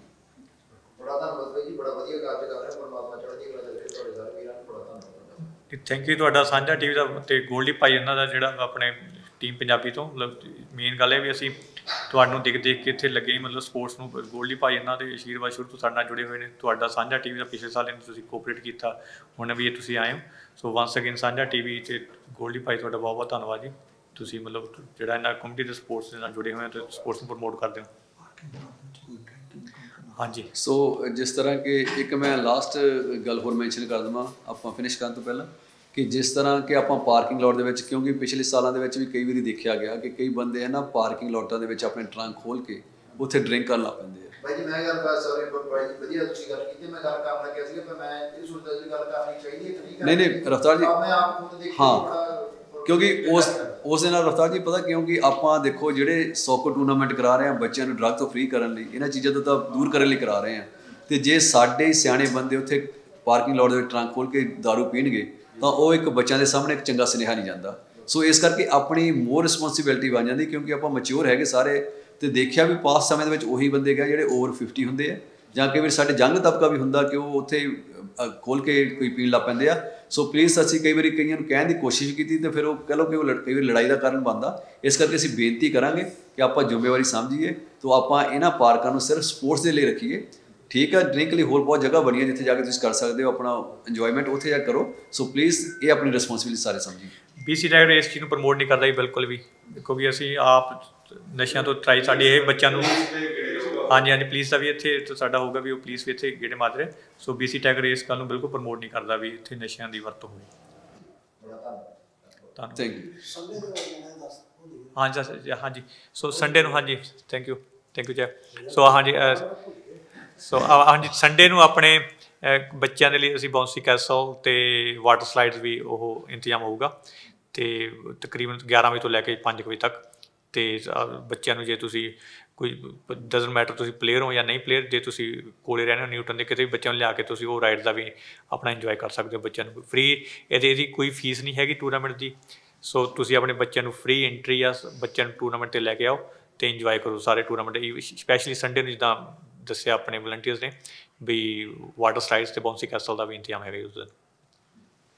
ਬੜਾ ਧੰਨਵਾਦ ਬਾਈ ਜੀ, ਬੜਾ ਵਧੀਆ ਕਾਰਜ ਕਰ ਰਹੇ ਹੋ। ਪਰਮਾਤਮਾ ਚੜ੍ਹਦੀ ਕਲਾ ਦੇ ਵਿੱਚ ਤੁਹਾਡੇ ਸਾਰੇ ਵੀਰਾਂ ਨੂੰ ਬੜਾ ਧੰਨਵਾਦ। ਥੈਂਕ ਯੂ ਤੁਹਾਡਾ ਸਾਂਝਾ ਟੀਵੀ ਦਾ ਅਤੇ ਗੋਲਡੀ ਭਾਈ ਉਹਨਾਂ ਦਾ ਜਿਹੜਾ ਆਪਣੇ ਟੀਮ ਪੰਜਾਬੀ ਤੋਂ। ਮਤਲਬ ਮੇਨ ਗੱਲ ਇਹ ਵੀ ਅਸੀਂ ਤੁਹਾਨੂੰ ਦੇਖ ਦੇਖ ਕੇ ਇੱਥੇ ਲੱਗੇ, ਮਤਲਬ ਸਪੋਰਟਸ ਨੂੰ ਗੋਲਡੀ ਭਾਈ ਇਹਨਾਂ ਦੇ ਆਸ਼ੀਰਵਾਦ ਸ਼ੁਰੂ ਤੋਂ ਸਾਡੇ ਨਾਲ ਜੁੜੇ ਹੋਏ ਨੇ। ਤੁਹਾਡਾ ਸਾਂਝਾ ਟੀਵੀ ਦਾ ਪਿਛਲੇ ਸਾਲ ਤੁਸੀਂ ਕੋਆਪਰੇਟ ਕੀਤਾ, ਹੁਣ ਵੀ ਇਹ ਤੁਸੀਂ ਆਏ ਹੋ। ਸੋ ਵੰਸ ਅਗੇਨ ਸਾਂਝਾ ਟੀਵੀ ਅਤੇ ਗੋਲਡੀ ਭਾਈ ਤੁਹਾਡਾ ਬਹੁਤ ਬਹੁਤ ਧੰਨਵਾਦ ਜੀ। ਤੁਸੀਂ ਮਤਲਬ ਜਿਹੜਾ ਇਹਨਾਂ ਕਮਿਊਨਿਟੀ ਦੇ ਸਪੋਰਟਸ ਦੇ ਨਾਲ ਜੁੜੇ ਹੋਏ ਹੋ ਅਤੇ ਸਪੋਰਟਸ ਨੂੰ ਪ੍ਰਮੋਟ ਕਰਦੇ ਹੋ। ਹਾਂਜੀ, ਸੋ ਜਿਸ ਤਰ੍ਹਾਂ ਕਿ ਇੱਕ ਮੈਂ ਲਾਸਟ ਗੱਲ ਹੋਰ ਮੈਂਸ਼ਨ ਕਰ ਦੇਵਾਂ ਆਪਾਂ ਫਿਨਿਸ਼ ਕਰਨ ਤੋਂ ਪਹਿਲਾਂ, ਕਿ ਜਿਸ ਤਰ੍ਹਾਂ ਕਿ ਆਪਾਂ ਪਾਰਕਿੰਗ ਲੋਟ ਦੇ ਵਿੱਚ, ਕਿਉਂਕਿ ਪਿਛਲੇ ਸਾਲਾਂ ਦੇ ਵਿੱਚ ਵੀ ਕਈ ਵਾਰੀ ਦੇਖਿਆ ਗਿਆ ਕਿ ਕਈ ਬੰਦੇ ਹੈ ਨਾ ਪਾਰਕਿੰਗ ਲੋਟਾਂ ਦੇ ਵਿੱਚ ਆਪਣੇ ਟਰੰਕ ਖੋਲ੍ਹ ਕੇ ਉੱਥੇ ਡਰਿੰਕ ਕਰਨ ਲੱਗ ਪੈਂਦੇ ਆ। ਬਾਈ ਜੀ ਮੈਂ ਗੱਲ ਕਰ ਸੌਰੀ ਬਾਈ ਜੀ, ਵਧੀਆ ਤੁਸੀਂ ਗੱਲ ਕੀਤੀ। ਮੈਂ ਗੱਲ ਕਰਨ ਲੱਗਿਆ ਸੀਗਾ ਪਰ ਮੈਂ ਇਹ ਸੋਚਦਾ ਸੀ ਗੱਲ ਕਰਨੀ ਚਾਹੀਦੀ ਹੈ, ਠੀਕ ਹੈ? ਨਹੀਂ ਨਹੀਂ ਰਫਤਾਰ ਜੀ, ਮੈਂ ਆਪ ਖੁਦ ਦੇਖੀ ਹਾਂ, ਕਿਉਂਕਿ ਉਸ ਉਸ ਦੇ ਨਾਲ ਰਫਤਾਰ ਜੀ ਪਤਾ, ਕਿਉਂਕਿ ਆਪਾਂ ਦੇਖੋ ਜਿਹੜੇ ਸੌਕਰ ਟੂਰਨਾਮੈਂਟ ਕਰਾ ਰਹੇ ਹਾਂ ਬੱਚਿਆਂ ਨੂੰ ਡਰੱਗ ਤੋਂ ਫ੍ਰੀ ਕਰਨ ਲਈ, ਇਹਨਾਂ ਚੀਜ਼ਾਂ ਤੋਂ ਤਾਂ ਦੂਰ ਕਰਨ ਲਈ ਕਰਾ ਰਹੇ ਹਾਂ। ਅਤੇ ਜੇ ਸਾਡੇ ਸਿਆਣੇ ਬੰਦੇ ਉੱਥੇ ਪਾਰਕਿੰਗ ਲੋਟ ਦੇ ਵਿੱਚ ਟਰੰਕ ਖੋਲ੍ਹ ਕੇ ਦਾਰੂ ਪੀਣਗੇ ਤਾਂ ਉਹ ਇੱਕ ਬੱਚਿਆਂ ਦੇ ਸਾਹਮਣੇ ਇੱਕ ਚੰਗਾ ਸੁਨੇਹਾ ਨਹੀਂ ਜਾਂਦਾ। ਸੋ ਇਸ ਕਰਕੇ ਆਪਣੀ ਮੋਰ ਰਿਸਪੋਂਸੀਬਿਲਿਟੀ ਬਣ ਜਾਂਦੀ, ਕਿਉਂਕਿ ਆਪਾਂ ਮੈਚਿਓਰ ਹੈਗੇ ਸਾਰੇ। ਅਤੇ ਦੇਖਿਆ ਵੀ ਪਾਸ ਸਮੇਂ ਦੇ ਵਿੱਚ ਉਹੀ ਬੰਦੇ ਗਏ ਜਿਹੜੇ ਓਵਰ ਫਿਫਟੀ ਹੁੰਦੇ ਆ, ਜਾਂ ਕਈ ਵਾਰ ਸਾਡੇ ਯੰਗ ਤਬਕਾ ਵੀ ਹੁੰਦਾ ਕਿ ਉਹ ਉੱਥੇ ਖੋਲ੍ਹ ਕੇ ਕੋਈ ਪੀਣ ਲੱਗ ਪੈਂਦੇ ਆ। ਸੋ ਪਲੀਜ਼ ਅਸੀਂ ਕਈ ਵਾਰੀ ਕਈਆਂ ਨੂੰ ਕਹਿਣ ਦੀ ਕੋਸ਼ਿਸ਼ ਕੀਤੀ ਤਾਂ ਫਿਰ ਉਹ ਕਹਿ ਲਓ ਕਿ ਉਹ ਕਈ ਵਾਰੀ ਲੜਾਈ ਦਾ ਕਾਰਨ ਬਣਦਾ। ਇਸ ਕਰਕੇ ਅਸੀਂ ਬੇਨਤੀ ਕਰਾਂਗੇ ਕਿ ਆਪਾਂ ਜ਼ਿੰਮੇਵਾਰੀ ਸਮਝੀਏ, ਤਾਂ ਆਪਾਂ ਇਹਨਾਂ ਪਾਰਕਾਂ ਨੂੰ ਸਿਰਫ ਸਪੋਰਟਸ ਦੇ ਲਈ ਰੱਖੀਏ। ਠੀਕ ਹੈ, ਡਰਿੰਕ ਲਈ ਹੋਰ ਬਹੁਤ ਜਗ੍ਹਾ ਬਣੀ ਹੈ ਜਿੱਥੇ ਜਾ ਕੇ ਤੁਸੀਂ ਕਰ ਸਕਦੇ ਹੋ ਆਪਣਾ ਇੰਜੋਇਮੈਂਟ, ਉੱਥੇ ਜਾ ਕਰੋ। ਸੋ ਪਲੀਜ਼ ਇਹ ਆਪਣੀ ਰਿਸਪੋਂਸੀਬਿਲਿਟੀ ਸਾਰੇ ਸਮਝੀਏ। ਬੀਸੀ ਟਾਈਗਰ ਇਸ ਚੀਜ਼ ਨੂੰ ਪ੍ਰਮੋਟ ਨਹੀਂ ਕਰਦਾ ਜੀ, ਬਿਲਕੁਲ ਵੀ। ਦੇਖੋ ਵੀ ਅਸੀਂ ਆਪ ਨਸ਼ਿਆਂ ਤੋਂ ਟਰਾਈ, ਸਾਡੀ ਇਹ ਬੱਚਿਆਂ ਨੂੰ ਹਾਂਜੀ ਹਾਂਜੀ ਪੁਲਿਸ ਦਾ ਵੀ ਇੱਥੇ ਸਾਡਾ ਹੋਊਗਾ ਵੀ ਉਹ ਪੁਲਿਸ ਵੀ ਇੱਥੇ ਗੇੜੇ ਮਾਰ ਰਹੇ। ਸੋ ਬੀਸੀ ਟਾਈਗਰ ਇਸ ਗੱਲ ਨੂੰ ਬਿਲਕੁਲ ਪ੍ਰਮੋਟ ਨਹੀਂ ਕਰਦਾ ਵੀ ਇੱਥੇ ਨਸ਼ਿਆਂ ਦੀ ਵਰਤੋਂ ਹੋਵੇ। Thank you. ਹਾਂਜੀ ਹਾਂਜੀ, ਸੋ ਸੰਡੇ ਨੂੰ, ਹਾਂਜੀ ਥੈਂਕ ਯੂ ਥੈਂਕ ਯੂ ਜੀ। ਸੋ ਹਾਂਜੀ ਸੋ ਹਾਂਜੀ ਸੰਡੇ ਨੂੰ ਆਪਣੇ ਬੱਚਿਆਂ ਦੇ ਲਈ ਅਸੀਂ ਬਾਉਂਸੀ ਕੈਸਲ ਅਤੇ ਵਾਟਰ ਸਲਾਈਡਸ ਵੀ ਉਹ ਇੰਤਜ਼ਾਮ ਹੋਊਗਾ, ਅਤੇ ਤਕਰੀਬਨ ਗਿਆਰਾਂ ਵਜੇ ਤੋਂ ਲੈ ਕੇ ਪੰਜ ਕੁ ਵਜੇ ਤੱਕ। ਅਤੇ ਬੱਚਿਆਂ ਨੂੰ ਜੇ ਤੁਸੀਂ ਕੋਈ ਡਜ਼ਨਟ ਮੈਟਰ ਤੁਸੀਂ ਪਲੇਅਰ ਹੋ ਜਾਂ ਨਹੀਂ ਪਲੇਅਰ, ਜੇ ਤੁਸੀਂ ਕੋਲੇ ਰਹਿੰਦੇ ਹੋ ਨਿਊਟਨ ਦੇ ਕਿਤੇ ਵੀ, ਬੱਚਿਆਂ ਨੂੰ ਲਿਆ ਕੇ ਤੁਸੀਂ ਉਹ ਰਾਈਡ ਦਾ ਵੀ ਆਪਣਾ ਇੰਜੋਏ ਕਰ ਸਕਦੇ ਹੋ। ਬੱਚਿਆਂ ਨੂੰ ਫ੍ਰੀ, ਇਹਦੇ ਇਹਦੀ ਕੋਈ ਫੀਸ ਨਹੀਂ ਹੈਗੀ ਟੂਰਨਾਮੈਂਟ ਦੀ। ਸੋ ਤੁਸੀਂ ਆਪਣੇ ਬੱਚਿਆਂ ਨੂੰ ਫ੍ਰੀ ਐਂਟਰੀ ਆ, ਬੱਚਿਆਂ ਨੂੰ ਟੂਰਨਾਮੈਂਟ 'ਤੇ ਲੈ ਕੇ ਆਓ ਅਤੇ ਇੰਜੋਏ ਕਰੋ ਸਾਰੇ ਟੂਰਨਾਮੈਂਟ। ਸਪੈਸ਼ਲੀ ਸੰਡੇ ਨੂੰ ਜਿੱਦਾਂ ਦੱਸਿਆ ਆਪਣੇ ਵਲੰਟੀਅਰਸ ਨੇ ਵੀ ਵਾਟਰ ਸਲਾਈਡਸ ਅਤੇ ਬਾਉਂਸੀ ਕੈਸਲ ਦਾ ਵੀ ਇੰਤਜ਼ਾਮ ਹੈਗਾ ਉਸ ਦਿਨ।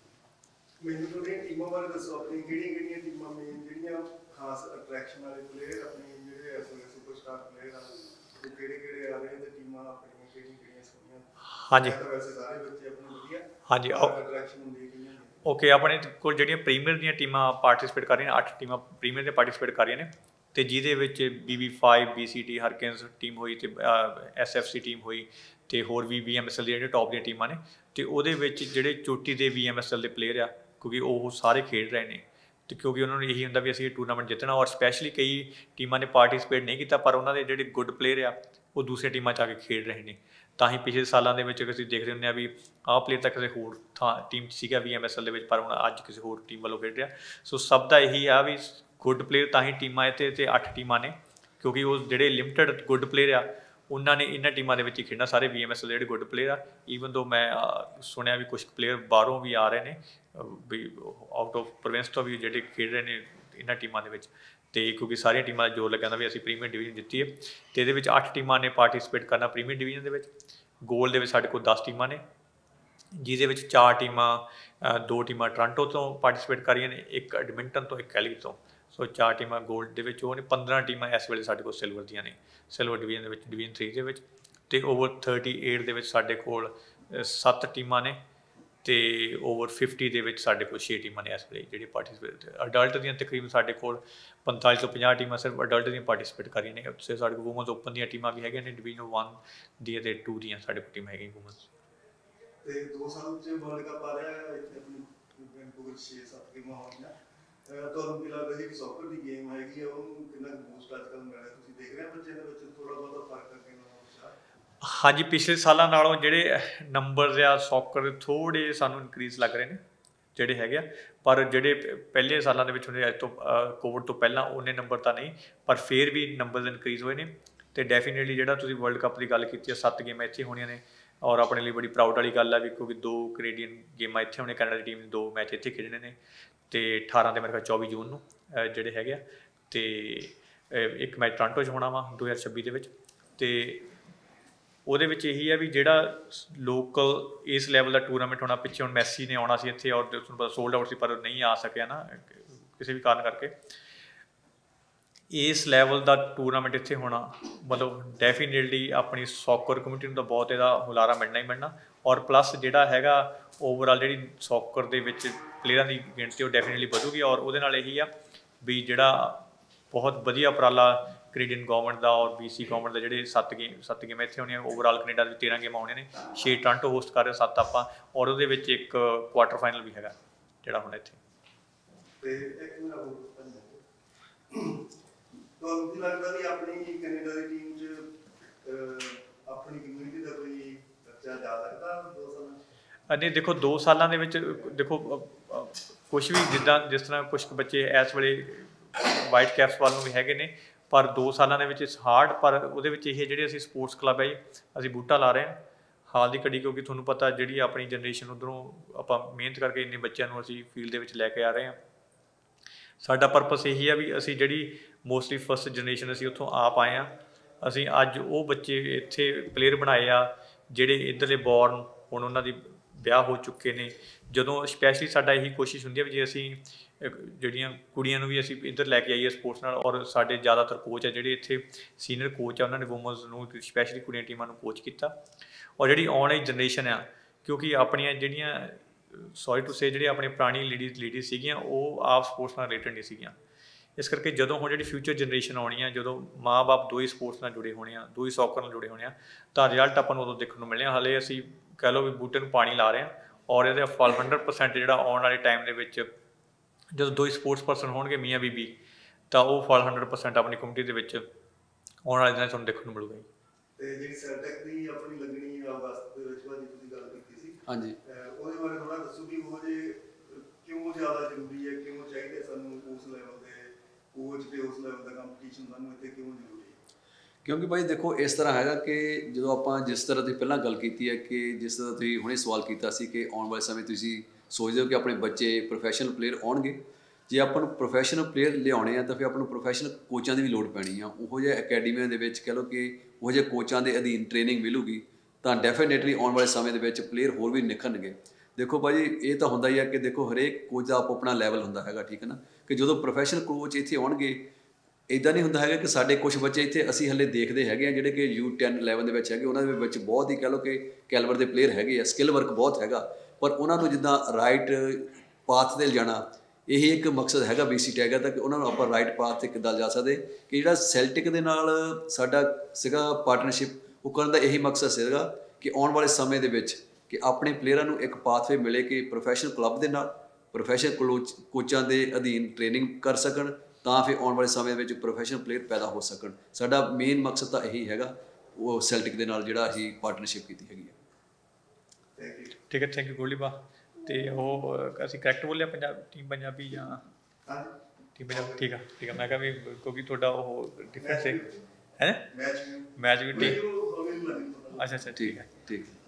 ਮੈਨੂੰ ਤੁਹਾਡੀਆਂ ਟੀਮਾਂ ਬਾਰੇ ਦੱਸੋ, ਆਪਣੀ ਕਿਹੜੀਆਂ ਕਿਹੜੀਆਂ ਟੀਮਾਂ ਮੇਨ ਜਿਹੜੀਆਂ ਖਾਸ ਅਟਰੈਕਸ਼ਨ ਵਾਲੇ ਪਲੇਅਰ ਆਪਣੇ ਜਿਹੜੇ ਇਸ ਵੇਲੇ ਸੁਪਰਸਟਾਰ ਪਲੇਅਰ ਆ, ਉਹ ਕਿਹੜੇ ਕਿਹੜੇ ਆ ਰਹੇ ਤੇ ਟੀਮਾਂ ਆਪਣੀਆਂ ਕਿਹੜੀਆਂ ਕਿਹੜੀਆਂ ਸੋਹਣੀਆਂ? ਹਾਂਜੀ ਤਾਂ ਵੈਸੇ ਸਾਰੇ ਬੱਚੇ ਆਪਣੇ ਵਧੀਆ ਹਾਂਜੀ ਅਟਰੈਕਸ਼ਨ ਹੁੰਦੀ ਕਿੰਨੀਆਂ ਨੇ? ਓਕੇ, ਆਪਣੇ ਕੋਲ ਜਿਹੜੀਆਂ ਪ੍ਰੀਮੀਅਰ ਦੀਆਂ ਟੀਮਾਂ ਪਾਰਟਿਸਿਪੇਟ ਕਰ ਰਹੀਆਂ ਨੇ, ਅੱਠ ਟੀਮਾਂ ਪ੍ਰੀਮੀਅਰ ਦੇ ਪਾਰਟਿਸਿਪੇਟ ਕਰ ਰਹੀਆਂ ਨੇ, ਅਤੇ ਜਿਹਦੇ ਵਿੱਚ B B five, B C T Harkins team ਹੋਈ, ਅਤੇ ਐਸ ਐਫ ਸੀ ਟੀਮ ਹੋਈ, ਅਤੇ ਹੋਰ ਵੀ ਵੀ ਐਮ ਐਸ ਐਲ ਦੀਆਂ ਜਿਹੜੀਆਂ ਟੌਪ ਦੀਆਂ ਟੀਮਾਂ ਨੇ, ਅਤੇ ਉਹਦੇ ਵਿੱਚ ਜਿਹੜੇ ਚੋਟੀ ਦੇ ਵੀ ਐਮ ਐਸ ਐਲ ਦੇ ਪਲੇਅਰ ਆ, ਕਿਉਂਕਿ ਉਹ ਸਾਰੇ ਖੇਡ ਰਹੇ ਨੇ, ਅਤੇ ਕਿਉਂਕਿ ਉਹਨਾਂ ਨੂੰ ਇਹੀ ਹੁੰਦਾ ਵੀ ਅਸੀਂ ਇਹ ਟੂਰਨਾਮੈਂਟ ਜਿੱਤਣਾ। ਔਰ ਸਪੈਸ਼ਲੀ ਕਈ ਟੀਮਾਂ ਨੇ ਪਾਰਟਿਸਿਪੇਟ ਨਹੀਂ ਕੀਤਾ, ਪਰ ਉਹਨਾਂ ਦੇ ਜਿਹੜੇ ਗੁੱਡ ਪਲੇਅਰ ਆ ਉਹ ਦੂਸਰੀਆਂ ਟੀਮਾਂ 'ਚ ਆ ਕੇ ਖੇਡ ਰਹੇ ਨੇ। ਤਾਂ ਹੀ ਪਿਛਲੇ ਸਾਲਾਂ ਦੇ ਵਿੱਚ ਅਸੀਂ ਦੇਖਦੇ ਹੁੰਦੇ ਹਾਂ ਵੀ ਆਹ ਪਲੇਅਰ ਤਾਂ ਕਿਸੇ ਹੋਰ ਥਾਂ ਟੀਮ 'ਚ ਸੀਗਾ ਵੀ ਐਮ ਐਸ ਐਲ ਦੇ ਵਿੱਚ, ਪਰ ਹੁਣ ਅੱਜ ਕਿਸੇ ਹੋਰ ਟੀਮ ਵੱਲੋਂ ਖੇਡ ਰਿਹਾ। ਸੋ ਸਭ ਦਾ ਇਹੀ ਆ ਵੀ ਗੁੱਡ ਪਲੇਅਰ ਤਾਂ ਹੀ ਟੀਮਾਂ ਇੱਥੇ ਅਤੇ ਅੱਠ ਟੀਮਾਂ ਨੇ, ਕਿਉਂਕਿ ਉਹ ਜਿਹੜੇ ਲਿਮਟਡ ਗੁੱਡ ਪਲੇਅਰ ਆ ਉਹਨਾਂ ਨੇ ਇਹਨਾਂ ਟੀਮਾਂ ਦੇ ਵਿੱਚ ਹੀ ਖੇਡਣਾ, ਸਾਰੇ ਵੀ ਐਮ ਐਸ ਐਲ ਦੇ ਜਿਹੜੇ ਗੁੱਡ ਪਲੇਅਰ ਆ। ਈਵਨ ਦੋ ਮੈਂ ਸੁਣਿਆ ਵੀ ਕੁਛ ਪਲੇਅਰ ਬਾਹਰੋਂ ਵੀ ਆ ਰਹੇ ਨੇ, ਵੀ ਆਊਟ ਆਫ ਪ੍ਰੋਵਿੰਸ ਤੋਂ ਵੀ ਜਿਹੜੇ ਖੇਡ ਰਹੇ ਨੇ ਇਹਨਾਂ ਟੀਮਾਂ ਦੇ ਵਿੱਚ। ਅਤੇ ਕਿਉਂਕਿ ਸਾਰੀਆਂ ਟੀਮਾਂ ਦਾ ਜ਼ੋਰ ਲੱਗਿਆ ਹੁੰਦਾ ਵੀ ਅਸੀਂ ਪ੍ਰੀਮੀਅਰ ਡਿਵੀਜ਼ਨ ਜਿੱਤੀ ਹੈ, ਅਤੇ ਇਹਦੇ ਵਿੱਚ ਅੱਠ ਟੀਮਾਂ ਨੇ ਪਾਰਟੀਸਪੇਟ ਕਰਨਾ ਪ੍ਰੀਮੀਅਰ ਡਿਵੀਜ਼ਨ ਦੇ ਵਿੱਚ। ਗੋਲ ਦੇ ਵਿੱਚ ਸਾਡੇ ਕੋਲ ਦਸ ਟੀਮਾਂ ਨੇ, ਜਿਹਦੇ ਵਿੱਚ ਚਾਰ ਟੀਮਾਂ ਦੋ ਟੀਮਾਂ ਟੋਰਾਂਟੋ ਤੋਂ ਪਾਰਟੀਸਪੇਟ ਕਰ ਰਹੀਆਂ ਨੇ, ਇੱਕ ਐਡਮਿੰਟਨ ਤੋਂ, ਇੱਕ ਕੈਲਗਰੀ ਤੋਂ। ਸੋ ਚਾਰ ਟੀਮਾਂ ਗੋਲਡ ਦੇ ਵਿੱਚ ਉਹ ਨੇ, ਪੰਦਰਾਂ ਟੀਮਾਂ ਇਸ ਵੇਲੇ ਸਾਡੇ ਕੋਲ ਸਿਲਵਰ ਦੀਆਂ ਨੇ, ਸਿਲਵਰ ਡਿਵੀਜ਼ਨ ਦੇ ਵਿੱਚ, ਡਿਵੀਜ਼ਨ ਥਰੀ ਦੇ ਵਿੱਚ। ਅਤੇ ਓਵਰ ਥਰਟੀ ਏਟ ਦੇ ਵਿੱਚ ਸਾਡੇ ਕੋਲ ਸੱਤ ਟੀਮਾਂ ਨੇ, ਅਤੇ ਓਵਰ ਫਿਫਟੀ ਦੇ ਵਿੱਚ ਸਾਡੇ ਕੋਲ ਛੇ ਟੀਮਾਂ ਨੇ ਇਸ ਵੇਲੇ ਜਿਹੜੀ ਪਾਰਟੀਸਪੇਟ। ਅਡਲਟ ਦੀਆਂ ਤਕਰੀਬਨ ਸਾਡੇ ਕੋਲ ਪੰਤਾਲੀ ਤੋਂ ਪੰਜਾਹ ਟੀਮਾਂ ਸਿਰਫ ਅਡਲਟ ਦੀਆਂ ਪਾਰਟੀਸਪੇਟ ਕਰ ਰਹੀਆਂ ਨੇ। ਉੱਥੇ ਸਾਡੇ ਕੋਲ ਵੂਮਨਸ ਓਪਨ ਦੀਆਂ ਟੀਮਾਂ ਵੀ ਹੈਗੀਆਂ ਨੇ, ਡਿਵੀਜ਼ਨ ਵਨ ਦੀਆਂ ਅਤੇ ਟੂ ਦੀਆਂ ਸਾਡੇ ਕੋਲ ਟੀਮਾਂ ਹੈਗੀਆਂ ਵੂਮਨਸ। ਤੇ ਦੋ ਸਾਲ ਚ ਵਰਲਡ ਕੱਪ ਆ ਰਿਹਾ ਇੱਥੇ ਆਪਣੀ ਵੈਨਕੂਵਰ ਛੇ ਸੱਤ ਗੇਮਾਂ ਹੋਣੀਆਂ, ਤੁਹਾਨੂੰ ਕੀ ਲੱਗਦਾ ਸੀ ਕਿ ਸੌਕਰ ਦੀ ਗੇਮ ਹੈਗੀ ਆ ਉਹਨੂੰ ਕਿੰਨਾ ਕੁ ਬੂਸਟ ਅੱਜ ਕੱਲ੍ਹ ਮਿਲ ਰਿਹਾ? ਤੁਸੀਂ ਦੇਖ ਰਹੇ ਹੋ ਬੱਚਿਆਂ ਦੇ ਵਿੱਚ ਥੋੜ੍ਹਾ ਬਹੁਤਾ ਫਰਕ ਕਰਕੇ? ਹਾਂਜੀ, ਪਿਛਲੇ ਸਾਲਾਂ ਨਾਲੋਂ ਜਿਹੜੇ ਨੰਬਰਸ ਆ ਸੌਕਰ ਦੇ ਥੋੜ੍ਹੇ ਸਾਨੂੰ ਇਨਕਰੀਜ਼ ਲੱਗ ਰਹੇ ਨੇ ਜਿਹੜੇ ਹੈਗੇ ਆ, ਪਰ ਜਿਹੜੇ ਪਹਿਲੇ ਸਾਲਾਂ ਦੇ ਵਿੱਚ ਹੁੰਦੇ ਅੱਜ ਤੋਂ ਕੋਵਿਡ ਤੋਂ ਪਹਿਲਾਂ ਉਹਨੇ ਨੰਬਰ ਤਾਂ ਨਹੀਂ, ਪਰ ਫਿਰ ਵੀ ਨੰਬਰਸ ਇਨਕਰੀਜ਼ ਹੋਏ ਨੇ। ਅਤੇ ਡੈਫੀਨੇਟਲੀ ਜਿਹੜਾ ਤੁਸੀਂ ਵਰਲਡ ਕੱਪ ਦੀ ਗੱਲ ਕੀਤੀ ਹੈ, ਸੱਤ ਗੇਮਾਂ ਇੱਥੇ ਹੋਣੀਆਂ ਨੇ, ਔਰ ਆਪਣੇ ਲਈ ਬੜੀ ਪ੍ਰਾਊਡ ਵਾਲੀ ਗੱਲ ਆ ਵੀ ਕਿਉਂਕਿ ਦੋ ਕੈਨੇਡੀਅਨ ਗੇਮਾਂ ਇੱਥੇ ਹੋਣੇ, ਕੈਨੇਡਾ ਦੀ ਟੀਮ ਨੇ ਦੋ ਮੈਚ ਇੱਥੇ ਖੇਡਣੇ ਨੇ, ਅਤੇ ਅਠਾਰਾਂ ਦੇ ਮੇਰੇ ਖਿਆਲ ਚੌਵੀ ਜੂਨ ਨੂੰ ਜਿਹੜੇ ਹੈਗੇ ਆ, ਅਤੇ ਇੱਕ ਮੈਚ ਟੋਰਾਂਟੋ 'ਚ ਹੋਣਾ ਵਾ ਦੋ ਹਜ਼ਾਰ ਛੱਬੀ ਦੇ ਵਿੱਚ। ਅਤੇ ਉਹਦੇ ਵਿੱਚ ਇਹੀ ਹੈ ਵੀ ਜਿਹੜਾ ਲੋਕਲ ਇਸ ਲੈਵਲ ਦਾ ਟੂਰਨਾਮੈਂਟ ਹੋਣਾ, ਪਿੱਛੇ ਹੁਣ ਮੈਸੀ ਨੇ ਆਉਣਾ ਸੀ ਇੱਥੇ, ਔਰ ਤੁਹਾਨੂੰ ਪਤਾ ਸੋਲਡ ਆਊਟ ਸੀ, ਪਰ ਨਹੀਂ ਆ ਸਕਿਆ ਨਾ ਕਿਸੇ ਵੀ ਕਾਰਨ ਕਰਕੇ। ਇਸ ਲੈਵਲ ਦਾ ਟੂਰਨਾਮੈਂਟ ਇੱਥੇ ਹੋਣਾ ਮਤਲਬ ਡੈਫੀਨੇਟਲੀ ਆਪਣੀ ਸੌਕਰ ਕਮਿਊਨਿਟੀ ਨੂੰ ਤਾਂ ਬਹੁਤ ਇਹਦਾ ਹੁਲਾਰਾ ਮਿਲਣਾ ਹੀ ਮਿਲਣਾ, ਔਰ ਪਲੱਸ ਜਿਹੜਾ ਹੈਗਾ ਓਵਰਆਲ ਜਿਹੜੀ ਸੌਕਰ ਦੇ ਵਿੱਚ ਪਲੇਅਰਾਂ ਦੀ ਗਿਣਤੀ ਉਹ ਡੈਫੀਨੇਟਲੀ ਵਧੂਗੀ। ਔਰ ਉਹਦੇ ਨਾਲ ਇਹੀ ਆ ਵੀ ਜਿਹੜਾ ਬਹੁਤ ਵਧੀਆ ਉਪਰਾਲਾ ਕੈਨੇਡੀਅਨ ਗੌਰਮੈਂਟ ਦਾ ਔਰ ਬੀ ਸੀ ਗੌਰਮੈਂਟ ਦਾ, ਜਿਹੜੇ ਸੱਤ ਗੇਮ ਸੱਤ ਗੇਮਾਂ ਇੱਥੇ ਹੋਣੀਆਂ, ਓਵਰਆਲ ਕੈਨੇਡਾ ਦੇ ਤੇਰ੍ਹਾਂ ਗੇਮਾਂ ਹੋਣੀਆਂ ਨੇ, ਛੇ ਟੋਰਾਂਟੋ ਹੋਸਟ ਕਰ ਰਹੇ, ਸੱਤ ਆਪਾਂ, ਔਰ ਉਹਦੇ ਵਿੱਚ ਇੱਕ ਕੁਆਟਰ ਫਾਈਨਲ ਵੀ ਹੈਗਾ ਜਿਹੜਾ ਹੁਣ ਇੱਥੇ। ਤੁਹਾਨੂੰ ਕੀ ਲੱਗਦਾ ਵੀ ਆਪਣੀ ਕੈਨੇਡਾ ਦੀ ਟੀਮ 'ਚ ਆਪਣੀ ਕਮਿਊਨਿਟੀ ਦਾ ਕੋਈ ਬੱਚਾ ਜਾ ਸਕਦਾ ਦੋ ਸਾਲਾਂ? ਨਹੀਂ, ਦੇਖੋ ਦੋ ਸਾਲਾਂ ਦੇ ਵਿੱਚ ਦੇਖੋ ਕੁਛ ਵੀ ਜਿੱਦਾਂ ਜਿਸ ਤਰ੍ਹਾਂ ਕੁਛ ਕੁ ਬੱਚੇ ਇਸ ਵੇਲੇ ਵਾਈਟ ਕੈਪਸ ਵੱਲ ਨੂੰ ਵੀ ਹੈਗੇ ਨੇ, ਪਰ ਦੋ ਸਾਲਾਂ ਦੇ ਵਿੱਚ ਇਸ ਹਾਰਡ, ਪਰ ਉਹਦੇ ਵਿੱਚ ਇਹ ਜਿਹੜੇ ਅਸੀਂ ਸਪੋਰਟਸ ਕਲੱਬ ਹੈ ਜੀ ਅਸੀਂ ਬੂਟਾ ਲਾ ਰਹੇ ਹਾਂ ਹਾਲ ਦੀ ਘੜੀ, ਕਿਉਂਕਿ ਤੁਹਾਨੂੰ ਪਤਾ ਜਿਹੜੀ ਆਪਣੀ ਜਨਰੇਸ਼ਨ ਉੱਧਰੋਂ ਆਪਾਂ ਮਿਹਨਤ ਕਰਕੇ ਇੰਨੇ ਬੱਚਿਆਂ ਨੂੰ ਅਸੀਂ ਫੀਲਡ ਦੇ ਵਿੱਚ ਲੈ ਕੇ ਆ ਰਹੇ ਹਾਂ। ਸਾਡਾ ਪਰਪਸ ਇਹੀ ਆ ਵੀ ਅਸੀਂ ਜਿਹੜੀ ਮੋਸਟਲੀ ਫਸਟ ਜਨਰੇਸ਼ਨ ਅਸੀਂ ਉੱਥੋਂ ਆਪ ਆਏ ਹਾਂ, ਅਸੀਂ ਅੱਜ ਉਹ ਬੱਚੇ ਇੱਥੇ ਪਲੇਅਰ ਬਣਾਏ ਆ ਜਿਹੜੇ ਇੱਧਰਲੇ ਬੋਰਨ, ਹੁਣ ਉਹਨਾਂ ਦੀ ਵਿਆਹ ਹੋ ਚੁੱਕੇ ਨੇ। ਜਦੋਂ ਸਪੈਸ਼ਲੀ ਸਾਡਾ ਇਹੀ ਕੋਸ਼ਿਸ਼ ਹੁੰਦੀ ਹੈ ਵੀ ਜੇ ਅਸੀਂ ਜਿਹੜੀਆਂ ਕੁੜੀਆਂ ਨੂੰ ਵੀ ਅਸੀਂ ਇੱਧਰ ਲੈ ਕੇ ਆਈਏ ਸਪੋਰਟਸ ਨਾਲ, ਔਰ ਸਾਡੇ ਜ਼ਿਆਦਾਤਰ ਕੋਚ ਆ ਜਿਹੜੇ ਇੱਥੇ ਸੀਨੀਅਰ ਕੋਚ ਆ, ਉਹਨਾਂ ਨੇ ਵੂਮਨਸ ਨੂੰ ਸਪੈਸ਼ਲੀ ਕੁੜੀਆਂ ਟੀਮਾਂ ਨੂੰ ਕੋਚ ਕੀਤਾ। ਔਰ ਜਿਹੜੀ ਆਉਣ ਵਾਲੀ ਜਨਰੇਸ਼ਨ ਆ, ਕਿਉਂਕਿ ਆਪਣੀਆਂ ਜਿਹੜੀਆਂ ਸੌਰੀ ਟੂ ਸੇ ਜਿਹੜੇ ਆਪਣੇ ਪੁਰਾਣੀ ਲੇਡੀਜ਼ ਲੇਡੀਜ਼ ਸੀਗੀਆਂ ਉਹ ਆਪ ਸਪੋਰਟਸ ਨਾਲ ਰਿਲੇਟਡ ਨਹੀਂ ਸੀਗੀਆਂ, ਇਸ ਕਰਕੇ ਜਦੋਂ ਹੁਣ ਜਿਹੜੀ ਫਿਊਚਰ ਜਨਰੇਸ਼ਨ ਆਉਣੀ ਆ, ਜਦੋਂ ਮਾਂ ਬਾਪ ਦੋ ਹੀ ਸਪੋਰਟਸ ਨਾਲ ਜੁੜੇ ਹੋਣੇ ਆ, ਦੋ ਹੀ ਸੌਕਰ ਨਾਲ ਜੁੜੇ ਹੋਣੇ ਆ, ਤਾਂ ਰਿਜ਼ਲਟ ਆਪਾਂ ਨੂੰ ਉਦੋਂ ਦੇਖਣ ਨੂੰ ਮਿਲਣੇ ਆ। ਹਾਲੇ ਅਸੀਂ ਕਹਿ ਲਓ ਵੀ ਬੂਟੇ ਨੂੰ ਪਾਣੀ ਲਾ ਰਹੇ ਹਾਂ, ਔਰ ਇਹਦੇ ਫਲ ਹੰਡਰਡ ਪਰਸੈਂਟ ਜਿਹੜਾ ਆਉਣ ਵਾਲੇ ਟਾਈਮ ਦੇ ਵਿੱਚ ਜਦੋਂ ਦੋ ਹੀ ਸਪੋਰਟਸ ਪਰਸਨ ਹੋਣਗੇ ਮੀਆਂ ਬੀਬੀ, ਤਾਂ ਉਹ ਫਲ ਹੰਡਰਡ ਪਰਸੈਂਟ ਆਪਣੀ ਕਮਿਊਨਿਟੀ ਦੇ ਵਿੱਚ ਆਉਣ ਵਾਲੇ ਦਿਨਾਂ 'ਚ ਤੁਹਾਨੂੰ ਦੇਖਣ ਨੂੰ ਮਿਲੂਗਾ। ਤੇ ਜਿਹੜੀ ਸੈਲਟੈਕ ਦੀ ਆਪਣੀ ਲੱਗਣੀ ਅਗਸਤ ਦੇ ਵਿੱਚ ਭਾਜੀ ਤੁਸੀਂ ਗੱਲ ਕੀਤੀ ਸੀ, ਹਾਂਜੀ, ਉਹਦੇ ਬਾਰੇ ਥੋੜਾ ਦੱਸੋ ਵੀ ਉਹ ਜੇ ਕਿਉਂ ਜ਼ਿਆਦਾ ਜ਼ਰੂਰੀ ਹੈ, ਕਿਉਂ ਚਾਹੀਦਾ ਸਾਨੂੰ ਉਸ ਲੈਵਲ ਦੇ ਕੋਚ ਤੇ ਉਸ ਲੈਵਲ ਦਾ ਕੰਪੀਟੀਸ਼ਨ ਸਾਨੂੰ ਇੱਥੇ ਕਿਉਂ ਜ਼ਰੂਰੀ ਹੈ? ਕਿਉਂਕਿ ਭਾਈ ਦੇਖੋ ਇਸ ਤਰ੍ਹਾਂ ਹੈਗਾ ਕਿ ਜਦੋਂ ਆਪਾਂ ਜਿਸ ਤਰ੍ਹਾਂ ਤੁਸੀਂ ਪਹਿਲਾਂ ਗੱਲ ਕੀਤੀ ਹੈ ਕਿ ਜਿਸ ਤਰ੍ਹਾਂ ਤੁਸੀਂ ਹੁਣੇ ਸਵਾਲ ਕੀਤਾ ਸੀ ਕਿ ਆਉਣ ਵਾਲੇ ਸਮੇਂ ਤੁਸੀਂ ਸੋਚਦੇ ਹੋ ਕਿ ਆਪਣੇ ਬੱਚੇ ਪ੍ਰੋਫੈਸ਼ਨਲ ਪਲੇਅਰ ਆਉਣਗੇ, ਜੇ ਆਪਾਂ ਨੂੰ ਪ੍ਰੋਫੈਸ਼ਨਲ ਪਲੇਅਰ ਲਿਆਉਣੇ ਆ ਤਾਂ ਫਿਰ ਆਪਾਂ ਨੂੰ ਪ੍ਰੋਫੈਸ਼ਨਲ ਕੋਚਾਂ ਦੀ ਵੀ ਲੋੜ ਪੈਣੀ ਆ। ਉਹੋ ਜਿਹੇ ਅਕੈਡਮੀਆਂ ਦੇ ਵਿੱਚ ਕਹਿ ਲਓ ਕਿ ਉਹੋ ਜਿਹੇ ਕੋਚਾਂ ਦੇ ਅਧੀਨ ਟ੍ਰੇਨਿੰਗ ਮਿਲੂਗੀ ਤਾਂ ਡੈਫੀਨੇਟਲੀ ਆਉਣ ਵਾਲੇ ਸਮੇਂ ਦੇ ਵਿੱਚ ਪਲੇਅਰ ਹੋਰ ਵੀ ਨਿਖਰਨਗੇ। ਦੇਖੋ ਭਾਜੀ ਇਹ ਤਾਂ ਹੁੰਦਾ ਹੀ ਆ ਕਿ ਦੇਖੋ ਹਰੇਕ ਕੋਚ ਦਾ ਆਪੋ ਆਪਣਾ ਲੈਵਲ ਹੁੰਦਾ ਹੈਗਾ, ਠੀਕ ਹੈ ਨਾ, ਕਿ ਜਦੋਂ ਪ੍ਰੋਫੈਸ਼ਨਲ ਕੋਚ ਇੱਥੇ ਆਉਣਗੇ ਇੱਦਾਂ ਨਹੀਂ ਹੁੰਦਾ ਹੈਗਾ ਕਿ ਸਾਡੇ ਕੁਝ ਬੱਚੇ ਇੱਥੇ ਅਸੀਂ ਹਲੇ ਦੇਖਦੇ ਹੈਗੇ ਆ ਜਿਹੜੇ ਕਿ ਯੂ ਟੈਨ ਇਲੈਵਨ ਦੇ ਵਿੱਚ ਹੈਗੇ, ਉਹਨਾਂ ਦੇ ਵਿੱਚ ਬਹੁਤ ਹੀ ਕਹਿ ਲਓ ਕਿ ਕੈਲੀਬਰ ਦੇ ਪਲੇਅਰ ਹੈਗੇ ਆ, ਸਕਿੱਲ ਵਰਕ ਬਹੁਤ ਹੈਗਾ, ਪਰ ਉਹਨਾਂ ਨੂੰ ਜਿੱਦਾਂ ਰਾਈਟ ਪਾਥ 'ਤੇ ਲਿਜਾਣਾ ਇਹੀ ਇੱਕ ਮਕਸਦ ਹੈਗਾ ਬੀ ਸੀ ਟੈਗਰ ਦਾ, ਕਿ ਉਹਨਾਂ ਨੂੰ ਆਪਾਂ ਰਾਈਟ ਪਾਥ 'ਤੇ ਕਿੱਦਾਂ ਜਾ ਸਕਦੇ, ਕਿ ਜਿਹੜਾ ਸੈਲਟਿਕ ਦੇ ਨਾਲ ਸਾਡਾ ਸੀਗਾ ਪਾਰਟਨਰਸ਼ਿਪ, ਉਹ ਕਰਨ ਦਾ ਇਹੀ ਮਕਸਦ ਸੀਗਾ ਕਿ ਆਉਣ ਵਾਲੇ ਸਮੇਂ ਦੇ ਵਿੱਚ ਕਿ ਆਪਣੇ ਪਲੇਅਰਾਂ ਨੂੰ ਇੱਕ ਪਾਥਵੇ ਮਿਲੇ ਕਿ ਪ੍ਰੋਫੈਸ਼ਨਲ ਕਲੱਬ ਦੇ ਨਾਲ ਪ੍ਰੋਫੈਸ਼ਨਲ ਕੋਚ ਕੋਚਾਂ ਦੇ ਅਧੀਨ ਟ੍ਰੇਨਿੰਗ ਕਰ ਸਕਣ, ਤਾਂ ਫਿਰ ਆਉਣ ਵਾਲੇ ਸਮੇਂ ਵਿੱਚ ਪ੍ਰੋਫੈਸ਼ਨਲ ਪਲੇਅਰ ਪੈਦਾ ਹੋ ਸਕਣ। ਸਾਡਾ ਮੇਨ ਮਕਸਦ ਤਾਂ ਇਹੀ ਹੈਗਾ, ਉਹ ਸੈਲਟਿਕ ਦੇ ਨਾਲ ਜਿਹੜਾ ਅਸੀਂ ਪਾਰਟਨਰਸ਼ਿਪ ਕੀਤੀ ਹੈਗੀ ਹੈ। ਠੀਕ ਹੈ, ਥੈਂਕ ਯੂ ਗੋਲੀ ਬਾ। ਤੇ ਉਹ ਅਸੀਂ ਕਰੈਕਟ ਬੋਲਿਆ ਪੰਜਾਬ ਟੀਮ ਪੰਜਾਬੀ ਜਾਂ ਟੀਮ ਪੰਜਾਬੀ? ਠੀਕ ਆ ਠੀਕ ਆ, ਮੈਂ ਕਿਹਾ ਵੀ ਕਿਉਂਕਿ ਤੁਹਾਡਾ ਉਹ ਡਿਫਰੈਂਸ ਹੈ ਹੈ ਮੈਚ ਮੈਚ ਵੀ ਠੀਕ। ਅੱਛਾ ਅੱਛਾ ਠੀਕ ਹੈ ਠੀਕ ਹੈ।